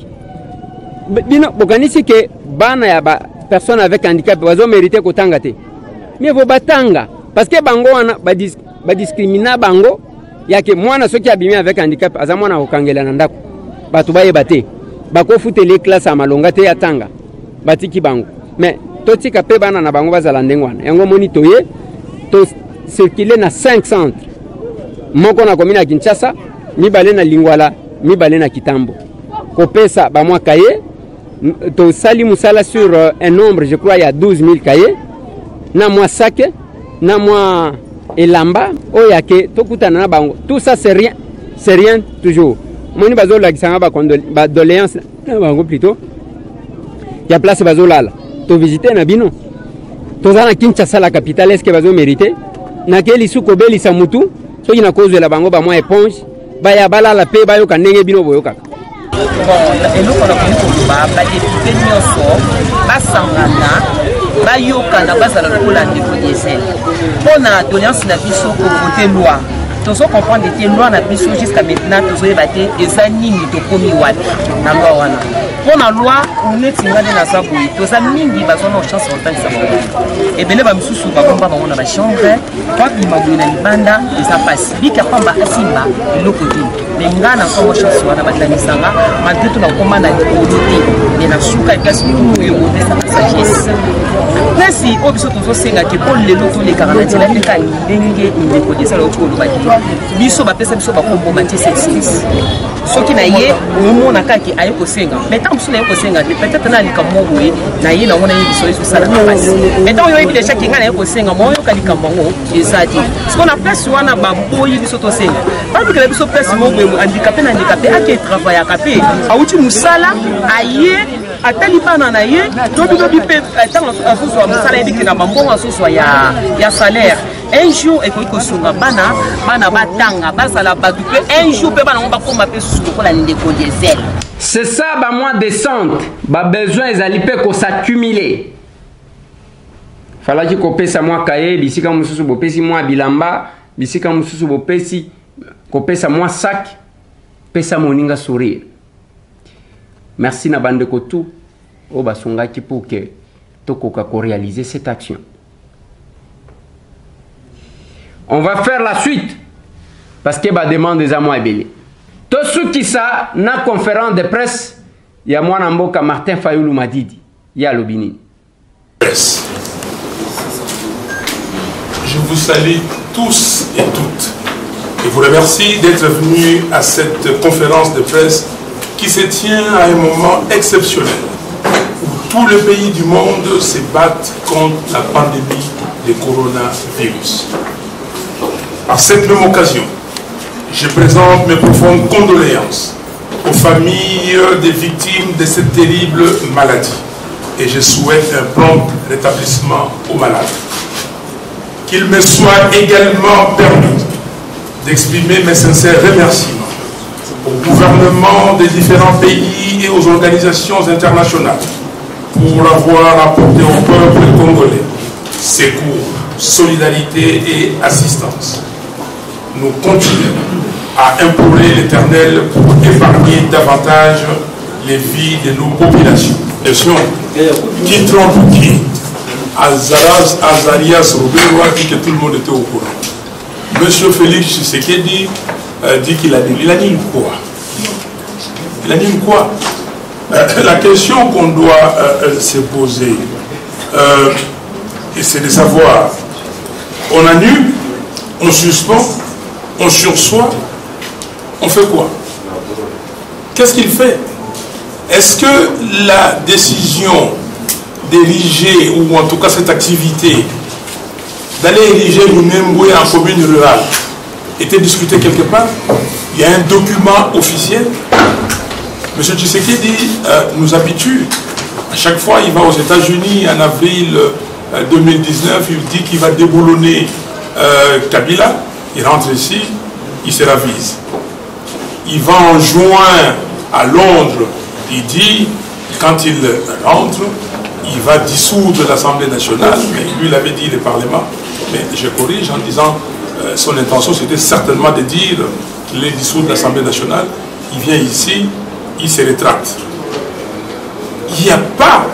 Bino bokanisi que bana ya ba personne avec handicap bazo mériter ko tangate. Mais vo batanga parce que bango wana ba dis, ba discrimina bango yake mwana soki abimi avec handicap azamwana okangela na ndako. Batu baye bate. Bako fute les classes a malonga te atanga. Batiki bango. Mais totika pe bana na bango bazala ndengwana. Yango monitoye to circuler na cinq centres. Moko na komina Kinshasa, mibale na Lingwala, mibale na Kitambo. Kopesa ba mwa kaye, to sali musala sur euh, un nombre, je crois il y a douze mille cahiers. Na mwa sake, na mwa elamba, oyake, tokutana na bango. Tout ça c'est rien, c'est rien toujours. Moni bazo la gisanga ba ba doléance na bango plutôt. Ya place bazo lala. To visiter na bino. To zana Kinshasa la capitale, est-ce que bazo mériter? Na keli suko beli sa mutu. So ina cause la bango ba moi éponge ba ya bala la pe ba yo kanenge bino boyoka bon eloko na ko ba ba député nyonso ba sangana ba yoka na bazala lokola ndeko diesel pona doléance na biso ko voter loi tozo comprendre que loi na biso jusqu'à maintenant tozo yebate eza nini to komi wapi na loi wana pona loi on est tingane na sabu toza mingi bazona chance en tant que ça et bele ba misusu ba bomba ba na ba chambre kwa bimabu na libanda eza passe bika pamba asimba eloko te lengana kwa chance wana batanisanga malgré tout na komba na qualité et na suka et place tout yo modeste sagesse nasi obiso tozo senga ke pour le loto les quarante la fika ndenge ndeko desa lo ko lobaki biso ba pesa biso ba kombo mati sexis soki na ye omona kaki aye ko senga mais tant que na ye ko senga peut-être na likamo boye na ye na ngona ye biso yesu sala na pasi mais tant yo ebile chaque ngana ye ko senga mo yo kali kambango ezadi ce qu'on a place wana ba boye biso to senga pas que la biso place mo boye handicapé na handicapé ake travailler akapé auti musala aye atali bana na ye tobi tobi pe tant afuso wa musala ebiki na bambongo afuso ya ya salaire un jour et que songa bana bana batanga basala batu pe un jour pe bana ba koma pe sous ko la ndeko diesel. C'est ça ba moi descente ba besoin ezali pe ko s'accumuler falaki kopesa mwa kaye, bisika mususu bopesi mwa bilamba, bisika mususu bopesi kopesa mwa sac, pesa moninga sourire. Merci na bande ko tout o basungaki pour que tokoka ko réaliser cette action. On va faire la suite parce que ba demande des amours belé. Tout ce qui ça na conférence de presse ya mwana mboka Martin Fayulu Madidi ya lobini. Je vous salue tous et toutes et vous remercie d'être venus à cette conférence de presse qui se tient à un moment exceptionnel où tous les pays du monde se battent contre la pandémie du coronavirus. Par cette même occasion, je présente mes profondes condoléances aux familles des victimes de cette terrible maladie et je souhaite un prompt rétablissement aux malades. Qu'il me soit également permis d'exprimer mes sincères remerciements au gouvernement des différents pays et aux organisations internationales pour avoir apporté au peuple congolais secours, solidarité et assistance. Nous continuons à implorer l'Éternel pour épargner davantage les vies de nos populations. Qui trompe qui Azaras, Azarias Robert dit que tout le monde était au courant. Monsieur Félix Tshisekedi euh, dit qu'il a dit. Il a dit quoi? Il a dit quoi? euh, La question qu'on doit euh, se poser, euh, c'est de savoir, on annule, on suspend, on sursoit, on fait quoi? Qu'est-ce qu'il fait? Est-ce que la décision d'ériger, ou en tout cas cette activité, d'aller ériger Lunembwe en commune rurale, était discutée quelque part? Il y a un document officiel. M. Tshisekedi euh, nous habitue. À chaque fois, il va aux États-Unis en avril euh, deux mille dix-neuf, il dit qu'il va déboulonner euh, Kabila. Il rentre ici, il se ravise. Il va en juin à Londres, il dit, quand il rentre, il va dissoudre l'Assemblée nationale, mais lui il avait dit le Parlement, mais je corrige en disant, euh, son intention c'était certainement de dire qu'il est dissoudre l'Assemblée nationale, il vient ici, il se rétracte. Il n'y a pas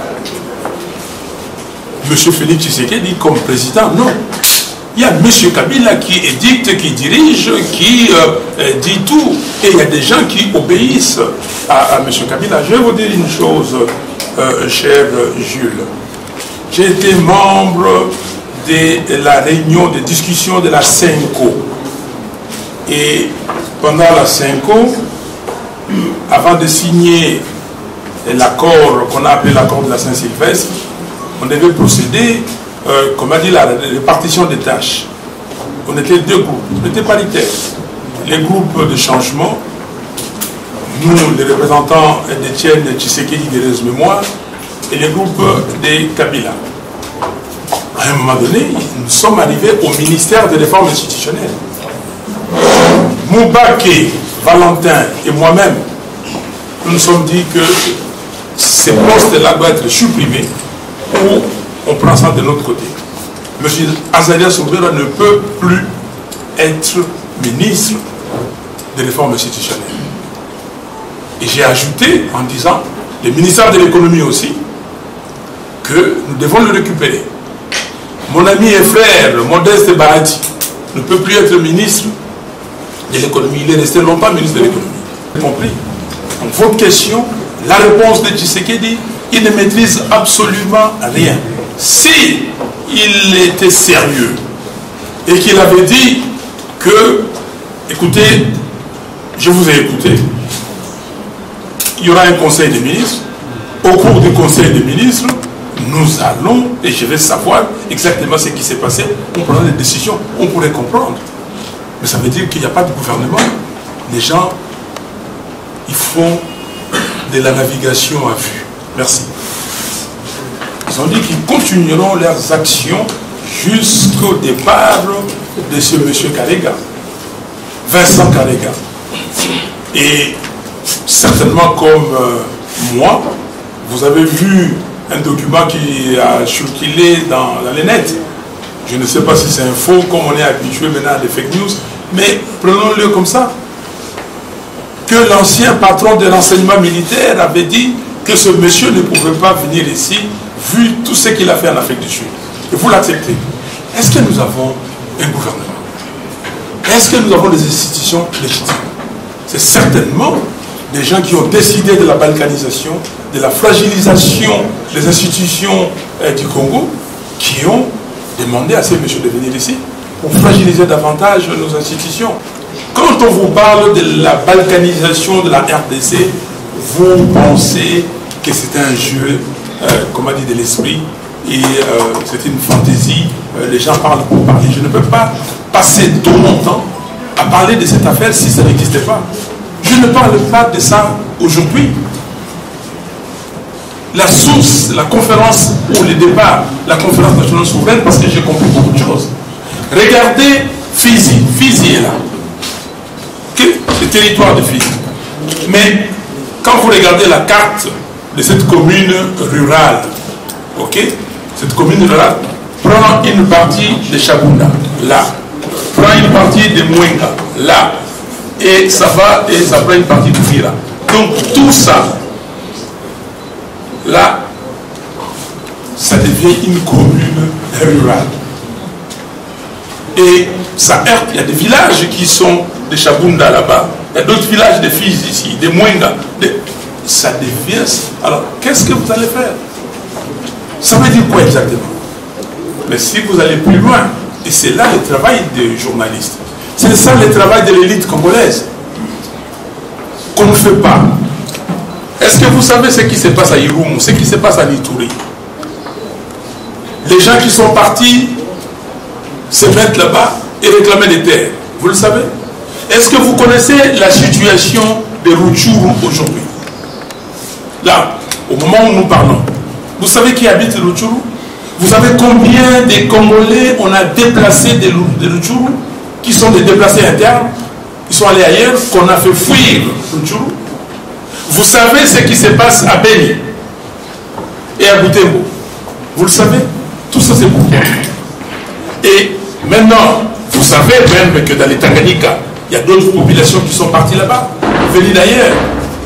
M. Félix Tshisekedi comme président, non. Il y a M. Kabila qui édicte, qui dirige, qui euh, dit tout. Et il y a des gens qui obéissent à, à M. Kabila. Je vais vous dire une chose, euh, cher Jules. J'ai été membre de la réunion de discussion de la CENCO. Et pendant la CENCO, avant de signer l'accord qu'on a appelé l'accord de la Saint-Sylvestre, on devait procéder, euh, comme a dit la répartition des tâches. On était deux groupes, on était paritaires. Les groupes de changement, nous, les représentants d'Étienne Tshisekedi de Rez Mémoire, et les groupes des Kabila. À un moment donné, nous sommes arrivés au ministère des réformes institutionnelles. Moubake, Valentin et moi-même, nous nous sommes dit que ces postes-là doivent être supprimés ou on prend ça de l'autre côté. M. Azalia Soubera ne peut plus être ministre des réformes institutionnelles. Et j'ai ajouté en disant, le ministère de l'économie aussi, que nous devons le récupérer. Mon ami et frère, Modeste Bahati, ne peut plus être ministre de l'économie. Il est resté longtemps ministre de l'économie. Vous avez compris? Donc, votre question, la réponse de Tshisekedi, il ne maîtrise absolument rien. Si il était sérieux et qu'il avait dit que, écoutez, je vous ai écouté, il y aura un conseil des ministres, au cours du conseil des ministres, nous allons, et je vais savoir exactement ce qui s'est passé, on prendra des décisions, on pourrait comprendre. Mais ça veut dire qu'il n'y a pas de gouvernement. Les gens, ils font de la navigation à vue. Merci. Ils ont dit qu'ils continueront leurs actions jusqu'au départ de ce monsieur Karega, Vincent Karega. Et certainement comme euh, moi, vous avez vu un document qui a circulé dans, dans les nets. Je ne sais pas si c'est un faux, comme on est habitué maintenant à des fake news, mais prenons-le comme ça. Que l'ancien patron de renseignement militaire avait dit que ce monsieur ne pouvait pas venir ici, vu tout ce qu'il a fait en Afrique du Sud. Et vous l'acceptez. Est-ce que nous avons un gouvernement? Est-ce que nous avons des institutions légitimes? C'est certainement des gens qui ont décidé de la balkanisation, de la fragilisation des institutions euh, du Congo, qui ont demandé à ces messieurs de venir ici pour fragiliser davantage nos institutions. Quand on vous parle de la balkanisation de la R D C, vous pensez que c'est un jeu, euh, comme a dit, de l'esprit, et euh, c'est une fantaisie, euh, les gens parlent pour parler. Je ne peux pas passer tout mon temps à parler de cette affaire si ça n'existait pas. Je ne parle pas de ça aujourd'hui. La source, la conférence ou le débat, la conférence nationale souveraine, parce que j'ai compris beaucoup de choses. Regardez Fizi, Fizi est là. Okay? Le territoire de Fizi. Mais quand vous regardez la carte de cette commune rurale, ok, cette commune rurale prend une partie de Chabunda, là, prend une partie de Mwenga, là, et ça va et ça prend une partie de Fira. Donc tout ça, là, ça devient une commune rurale. Et ça heurte, il y a des villages qui sont de Chabunda là-bas, il y a d'autres villages de Fizi ici, de Mwenga, de... ça devient... Alors, qu'est-ce que vous allez faire? Ça veut dire quoi exactement? Mais si vous allez plus loin, et c'est là le travail des journalistes, c'est ça le travail de l'élite congolaise, qu'on ne fait pas. Est-ce que vous savez ce qui se passe à Irumu, ce qui se passe à Ituri? Les gens qui sont partis se mettent là-bas et réclamer des terres. Vous le savez? Est-ce que vous connaissez la situation de Rutshuru aujourd'hui? Là, au moment où nous parlons, vous savez qui habite Rutshuru? Vous savez combien de Congolais on a déplacés de Rutshuru, qui sont des déplacés internes, qui sont allés ailleurs, qu'on a fait fuir Rutshuru? Vous savez ce qui se passe à Beni et à Butembo? Vous le savez? Tout ça c'est pourquoi. Et maintenant, vous savez même que dans les Tanganyika, il y a d'autres populations qui sont parties là-bas, venues d'ailleurs.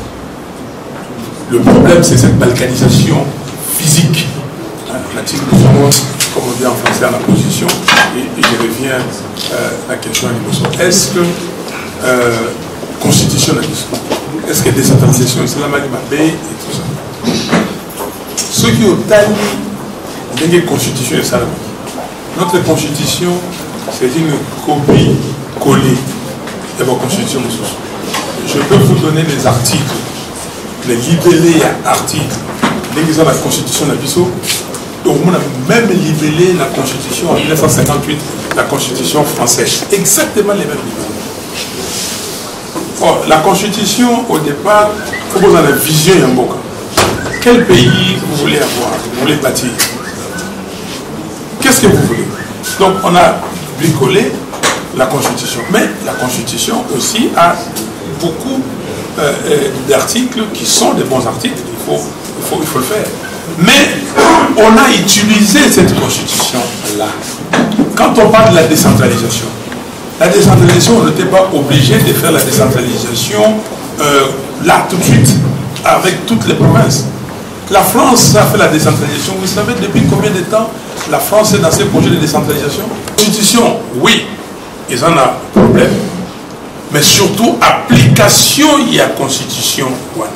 Le problème, c'est cette balkanisation physique. L'article comme on dit en français, à la position, et, et je reviens euh, à la question à l'émotion. Est-ce que euh, constitution est-ce que décentralisation islamanique et tout ça? Ceux qui ont taillé une constitution islamique, notre constitution, c'est une copie collée de votre constitution. Je peux vous donner les articles, les libellés articles, l'exemple de la constitution de Bissau. Donc on a même libellé la constitution en mille neuf cent cinquante-huit, la constitution française. Exactement les mêmes libellés. Or, la constitution, au départ, il faut vous avez la vision Yamboka. Quel pays vous voulez avoir, vous voulez bâtir? Qu'est-ce que vous voulez? Donc on a bricolé la constitution. Mais la constitution aussi a beaucoup euh, d'articles qui sont des bons articles. Il faut, il faut, il faut le faire. Mais on a utilisé cette constitution-là. Quand on parle de la décentralisation, la décentralisation, on n'était pas obligé de faire la décentralisation euh, là, tout de suite, avec toutes les provinces. La France a fait la décentralisation. Vous savez depuis combien de temps la France est dans ses projets de décentralisation? Constitution, oui, ils en ont un problème. Mais surtout, application, il y a constitution. Voilà.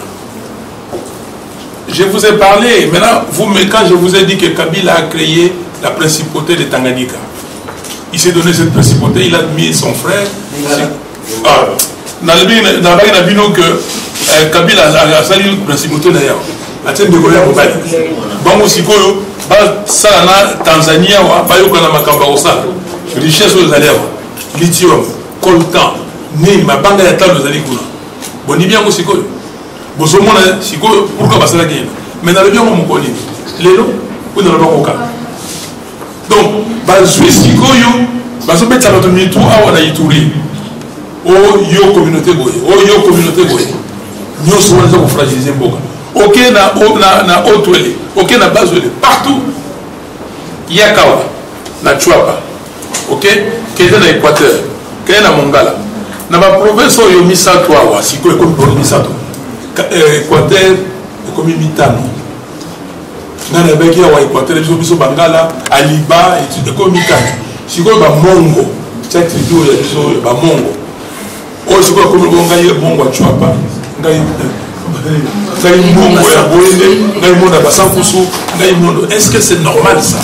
Je vous ai parlé, maintenant, vous, quand je vous ai dit que Kabila a créé la principauté de Tanganyika, il s'est donné cette principauté, il a mis son frère. Ah, dans le bino que Kabila a sali une principauté d'ailleurs. Atene de Goya Mobali. Bango Sikoyo, Salana, Tanzania, Bayokana Makamba Osala. Richesse aux allèvres, lithium, coltan, Nima, Banga Yata aux Alikuna. Bonibia Sikoyo. Bosomona Sikoyo, pourquoi passer la guerre? Mais dans le bien, on connaît. Lélo, ou dans le Baroka. Donc, bazwi Sikoyo, bazo mettre la autonomie tout à Wana Ituri. Oh, yo communauté boy, oh, yo communauté boy. Nous sommes les gens qui fragilisent Mboka. ok na na na Haute-Ouélé, ok na Basse-Ouélé, partout. Yakawa, na Chuapa, ok, Kede na Équateur, Kede na Mongala. Na ma province yo misato awa, siko ekomi bolo misato. Équateur ekomi mitano. Na na beki awa Équateur biso biso Bangala, Aliba ekomi mitano. Siko ba Mongo, chaque vidéo ya biso ba Mongo. O siko ekomi bonga ye bongo Chuapa, ngai ngai Mongo ya boende, ngai monda ba sankusu, ngai mondo. Est-ce que c'est normal ça?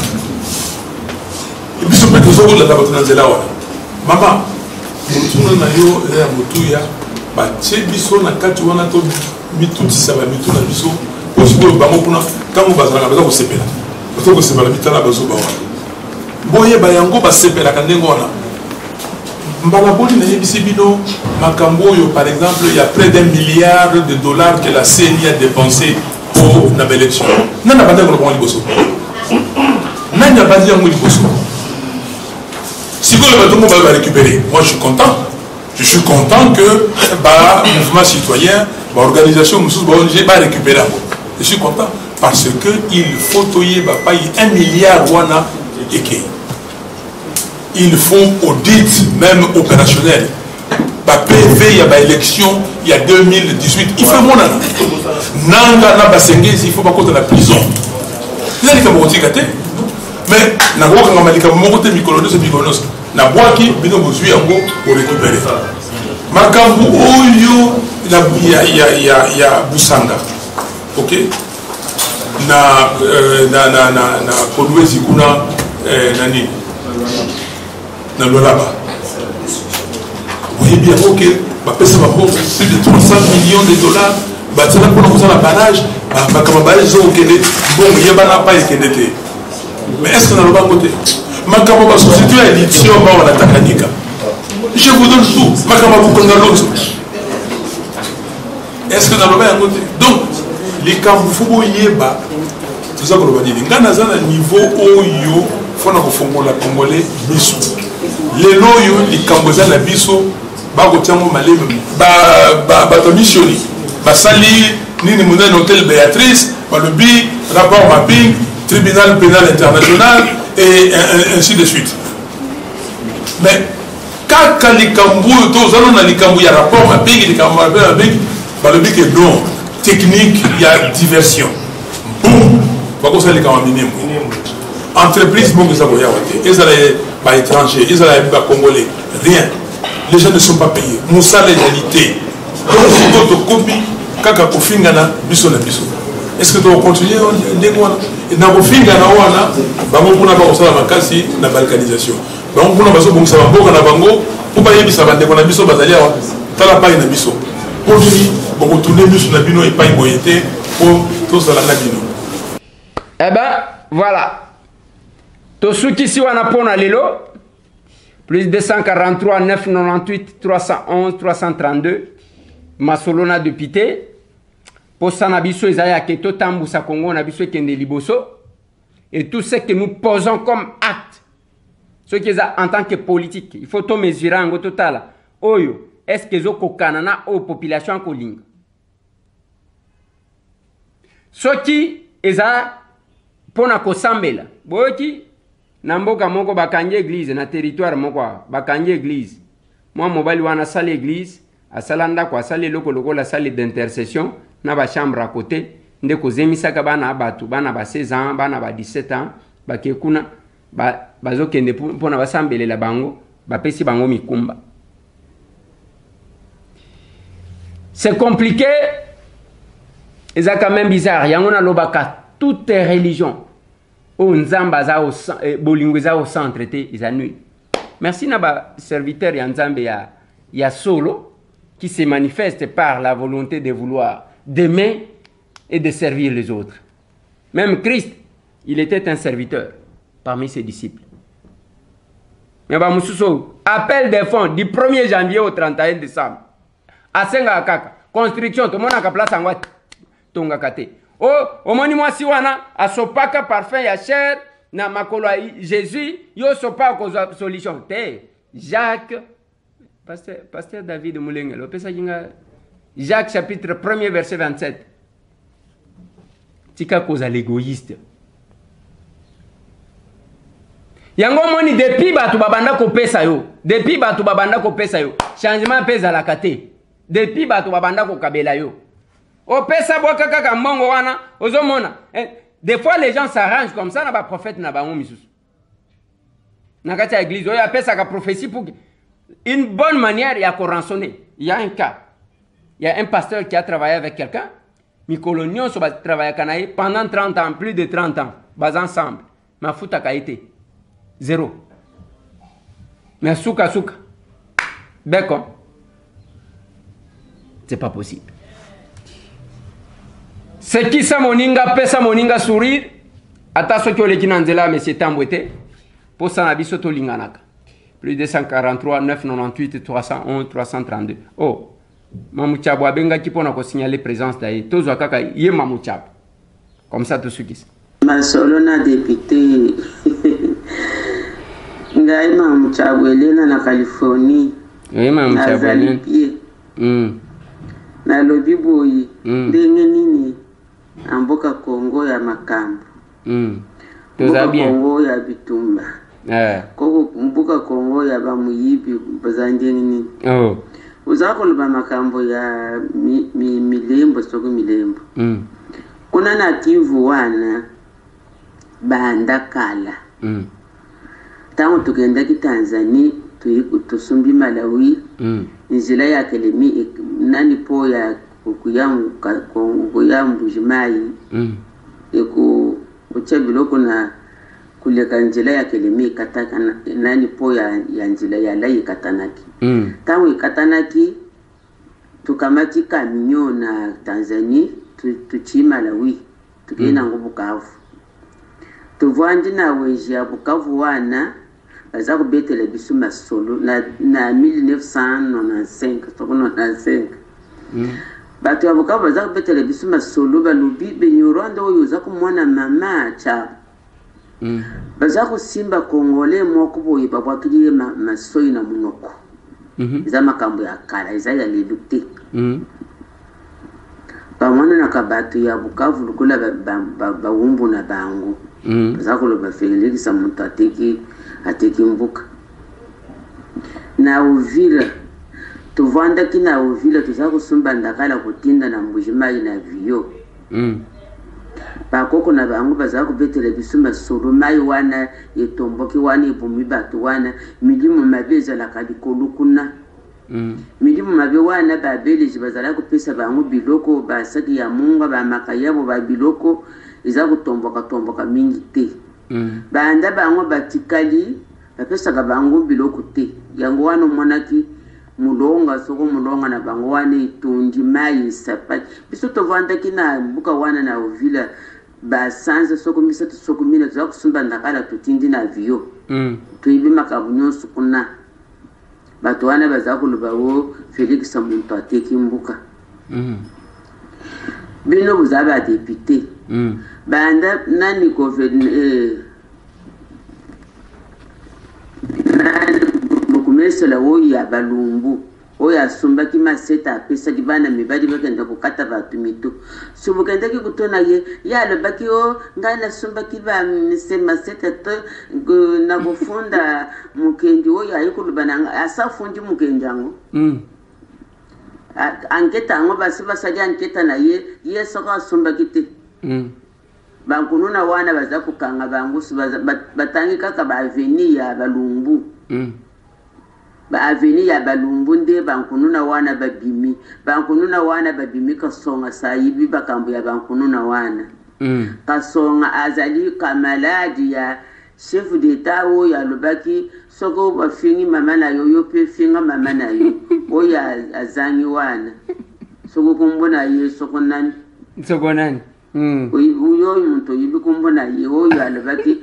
Et puis ce petit jour là dans notre là maman mutu na yo ya mutu ya ba tie biso na kati wana to mitu tisaba mitu na biso ko siko bango kuna kango bazanga baza ko sepela baza ko sepela mitala bazo ba wana boye ba yango ba sepela kandengo wana mbala boli na yebisi bino makambo yo par exemple il y a près d'un milliard de dollars que la C E N I a dépensé pour na élection nana banda ko ko liboso nana bandi yango liboso. Si vous va récupérer, moi je suis content. Je suis content que le mouvement citoyen, l'organisation O N G va récupérer. Je suis content parce qu'il faut payer un milliard wana eke. Ils font audit même opérationnel. P V, il y a une élection, il y a deux mille dix-huit. Il faut mon an. Nanga na basengezi, il faut pas contre la prison. Vous allez comme mais na boka nga malika moko te mikolono se mikolono na boaki bino bozwi yango pour récupérer makambu oyo na ya ya ya ya busanga ok na na na na na Kolwezi kuna nani na Lolaba oui bien ok ba pesa ba plus de trois cents millions de dollars ba tsana pour nous la barrage ba kama barrage zo okende bon yebana pa ekende te. Mais est-ce qu'on a le bon côté? Makama va substituer à l'édition à la Takanika. Je vous donne tout. Makama vous connaissez l'autre. Est-ce qu'on a le bon côté? Donc, les Kamboufou Yeba, tout ça qu'on va dire. Quand on a un niveau où il faut que la Congolais biso. Les loyaux, les Cambodgiens la biso, Bagotiamo Malé, Batomissioni, Basali, Nini Mounen Hôtel Béatrice, Balobi, rapport mapping. Tribunal pénal international et ainsi de suite. Mais quand les Cambou, tous allons les Cambou, il y a rapport à pays, les Cambou, le but est non. Technique, il y a diversion. Boum! Pourquoi ça les Cambou? Entreprise, bon, ils ont ils allaient étrangers, ils allaient congolais. Rien. Les gens ne sont pas payés. Moussa, l'égalité. Donc, si tu as copie, quand tu as fait un biso na biso. Est-ce que tu vas continuer na kofinga na wana bango kuna ba kosala makasi na balkanisation bango kuna baso bongisa mboka na bango po ba yebisa bande ko na biso bazali awa tala pa na biso po ni boko tourner biso na bino et pas boyete po to sala na bino. Eh ben voilà to suki si wana pona lelo plus deux cent quarante-trois neuf cent quatre-vingt-dix-huit trois cent onze trois cent trente-deux masolona de Pité. Pour ça, nabiso ezaya keto tambusa Congo nabiso kende liboso et tout ce que nous posons comme acte, ce qui est en tant que politique, il faut tout mesurer en total. Oyo, est-ce que zoko kanana o population ko linga? Ce qui est pona ko sambela, boki na mboka moko bakanje église na territoire moko bakanje église. Moi mobali wana sale église, asalanda kwa sale loko loko la salle d'intercession. Na ba chambre à côté ndeko zemisaka bana batu bana ba seize ans bana ba dix-sept ans bake kuna ba bazokende pona basambelela bango bapesi bango mikumba. C'est compliqué et ça quand même bizarre. Yango na lobaka toutes les religions o nzamba za au bolingo za au centre te izanui. Merci na ba serviteur ya nzambe ya ya solo qui se manifeste par la volonté de vouloir d'aimer et de servir les autres. Même Christ, il était un serviteur parmi ses disciples. Mais bah, Moussousso, appel des fonds du premier janvier au trente et un décembre. À Senga Kaka, construction, tout le monde a place en Wat. Tonga Kate. Oh, au monument Siwana, à Sopaka, parfum, ya cher, na makolo Jésus, yo sopa solution. Jacques, pasteur, pasteur David Moulenga, Jacques chapitre premier verset vingt-sept. tika koza l'égoïste yango moni depuis bato babanda kopesa yo depuis bato babanda kopesa yo changement pesa la kate depuis bato babanda kokabela yo opesa boka kaka mbongo wana ozomona eh, des fois les gens s'arrangent comme ça na ba prophète na bango misusu na kati ya église oyo apesa ka prophétie pour une bonne manière ya ko rançonner. Il y a un cas, il y a un pasteur qui a travaillé avec quelqu'un mikolo nyonso ba travailler kanaye pendant trente ans, plus de trente ans bas ensemble mafuta kaite zéro. Mais souka souka. Beko. C'est pas possible. C'est qui ça moninga pesa moninga sourire. Ata soki oleki na nzela mais c'est tambwete. Pour ça nabiso to linganaka. Plus de cent quarante-trois, neuf cent quatre-vingt-huit, trois cent onze, trois cent trente-deux. Oh. Mamouchabo abenga ki pona ko signaler présence d'ailleurs. Tozo kaka ye mamouchabo. Comme ça tout ce qui. Masolona député. Ngai mamouchabo Elena na Californie. Oui mamouchabo Elena. Mm. Na lobi boyi. Ndenge nini amboka Kongo ya makambo. Mm. Toza bien. Kongo ya bitumba. Eh. Koko mbuka Kongo ya bamuyibi bazanje nini. Oh. Uzakolo ba makambo ya mi, mi, milembo soko milembo. Mm. Kuna nativu wana banda kala. Mm. Tangu tukenda ki Tanzania tusumbi Malawi. Mm. Nzila ya kelemi nani po ya kuyamu kuyamu jimai. Mm. Eko kucha biloko na kuleka njila ya kelemi kataka nani po ya, ya njila ya lai katanaki. Mm. Tangu katanaki tukamati kaminyo na Tanzania tuchi Malawi tukena mm. ngo Bukavu. Tuvandi na weji ya Bukavu wana baza kubetela bisu masolo na na mille neuf cent quatre-vingt-quinze toko quatre-vingt-quinze. Mm. Bato ya Bukavu baza kubetela bisu masolo balubi benyoranda oyo za kumwana mama cha. Mm. Baza kusimba Kongole moko boye babwatuliye ma, masoyi na munoko. Mhm. Iza makambo ya kala iza ya lelute. Mm. Bamwana na kabatu ya Bukavu lukula ba, ba, ba, ba umbu na bangu. Mm. Baza kuloba Felix sa muntu ateki ateki mbuka. Na Uvira tuvanda kina Uvira tuza kusumba ndakala kutinda na mbujimai na viyo. Mm. Bakoko na bangu baza kubetela bisuma solo mai wana yetomboki wana ibumi batu wana milimu mabeza la kadikolu kuna. Mm. Milimu mabe wana babeleji bazala kupesa bangu biloko basaki ya munga ba makayabo ba biloko iza kutomboka tomboka mingi te. Mm. Banda bangu batikali bapesa ka bangu biloko te. Yango wana monaki mulonga soko mulonga na bangu wana itundi mai sapati. Biso tovanda kina buka wana na Uvila ba sanza soko misatu soko mina za kusumba ndakala tutindi na viyo. Mm. Tuibi makabunyo sukuna. Bato wana baza kuluba wo Felix muntu ateki mbuka. Mm. Bino buzaba député. Mm. Banda nani gouverneur eh nani bukumesela wo ya balumbu. Oya sumba ki maseta apesa ki bana mibadi bakenda kukata batu mito. Subukenda ki kutona ye ya lobaki o ngana sumba ki ba se maseta to na kufunda mukendi oya yikulubana asa fundi mukendi ango. Mm. Anketa ango basi basali anketa na ye ye soka sumba kite. Mm. Bankununa wana baza kukanga bangu batangi kaka ba aveni ya balumbu. Mm. Ba aveni ya balumbu nde bankununa wana babimi bankununa wana babimi kasonga sayibi bakambu ya bankununa wana. Mm. Kasonga azali kamaladi ya chef d'etat o ya lobaki soko bafingi mama na yo yo pe finga mama na yo o ya azangi wana soko kumbona ye soko nani soko nani. Mm. Uyo muntu yibi kumbona ye o ya lobaki.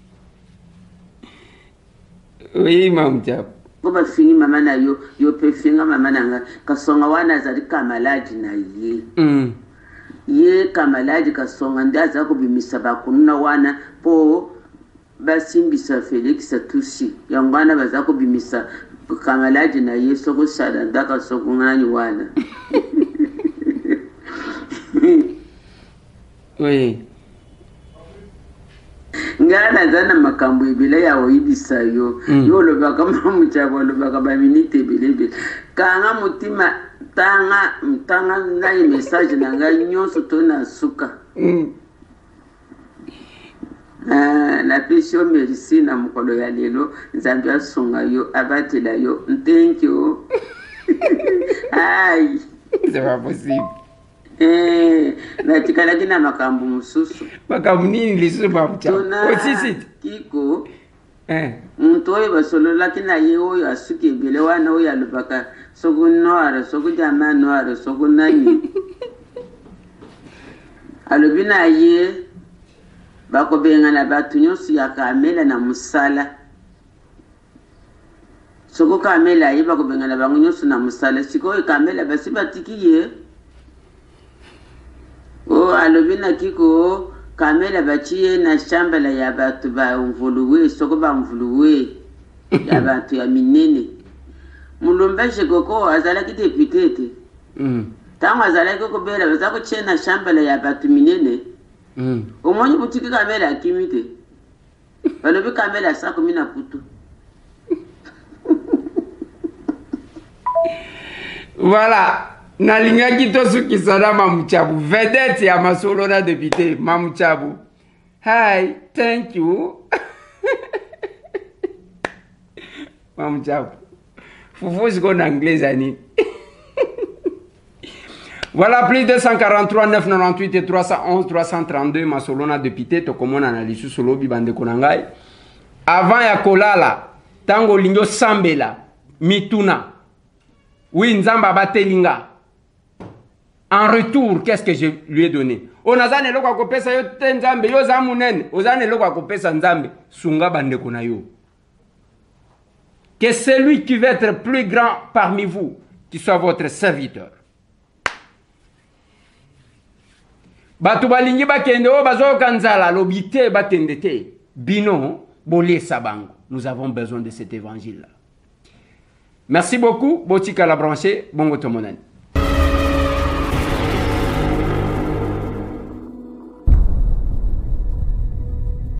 Oui mamjab. Koba fingi mama na yo yo pe finga mama nanga kasonga wana azali kamaladi na ye. Mm. Ye kamaladi kasonga ndaza kubimisa bakununa wana po basimbisa Felix atusi yangwana baza kubimisa kamaladi na ye soko shala ndaka soko ngani wana. Oui. Ngana zana makambo ebele ya oyibisa yo. Yo lobaka mamuchabo lobaka ba minute ebele. Kanga mutima tanga tanga na message nanga nyonso to na suka. Mm. Ah, na pesho merci na mukolo ya lelo nzambe asonga yo abatela yo. Thank you. Aïe. C'est pas possible. Eh, na tikala kina makambo mususu. Makambo nini lisusu bamucha? Osisi kiko. Eh. Muntu oyo basolola kina ye oyo asuki ebele wana oyo alobaka soku noara soku jama noara soku nani. Alobi na ye bakobenga na batu nyonso ya kamela na musala. Soko kamela ye bakobenga na bango nyonso na musala. Sikoyo kamela basi batiki ye. O alobina kiko kamela bachiye na shamba la ya batu ba mvuluwe soko ba mvuluwe ya batu ya minene mulumba shikoko azala ki deputete mm tango azala ko bela bazako chena shamba la ya batu minene mm omonyi butiki kamela akimite balobi kamela sako mina putu. Voilà. Nalingaki tosukisa na Mamuchabu, vedette ya masolo na député Mamuchabu. Hi, thank you. Mamuchabu. Foufou c'est en anglais ani. Voilà, plus deux cent quarante-trois, neuf cent quatre-vingt-huit et trois cent onze, trois cent trente-deux masolo na député to komona analyse solo bibande konangai. Avant ya kolala, tango lingo sambela, mituna. Oui, nzamba batelinga. En retour, qu'est-ce que je lui ai donné? Onazane loko akopesa yo te nzambe yo zamunene. Ozane loko akopesa nzambe sunga bandeko na yo. Que celui qui veut être plus grand parmi vous, qui soit votre serviteur. Batu balingi bakende o bazo kanzala lobite batendete. Bino bolé sabango. Nous avons besoin de cet évangile là. Merci beaucoup. Botika la branché. Bongo tomonani.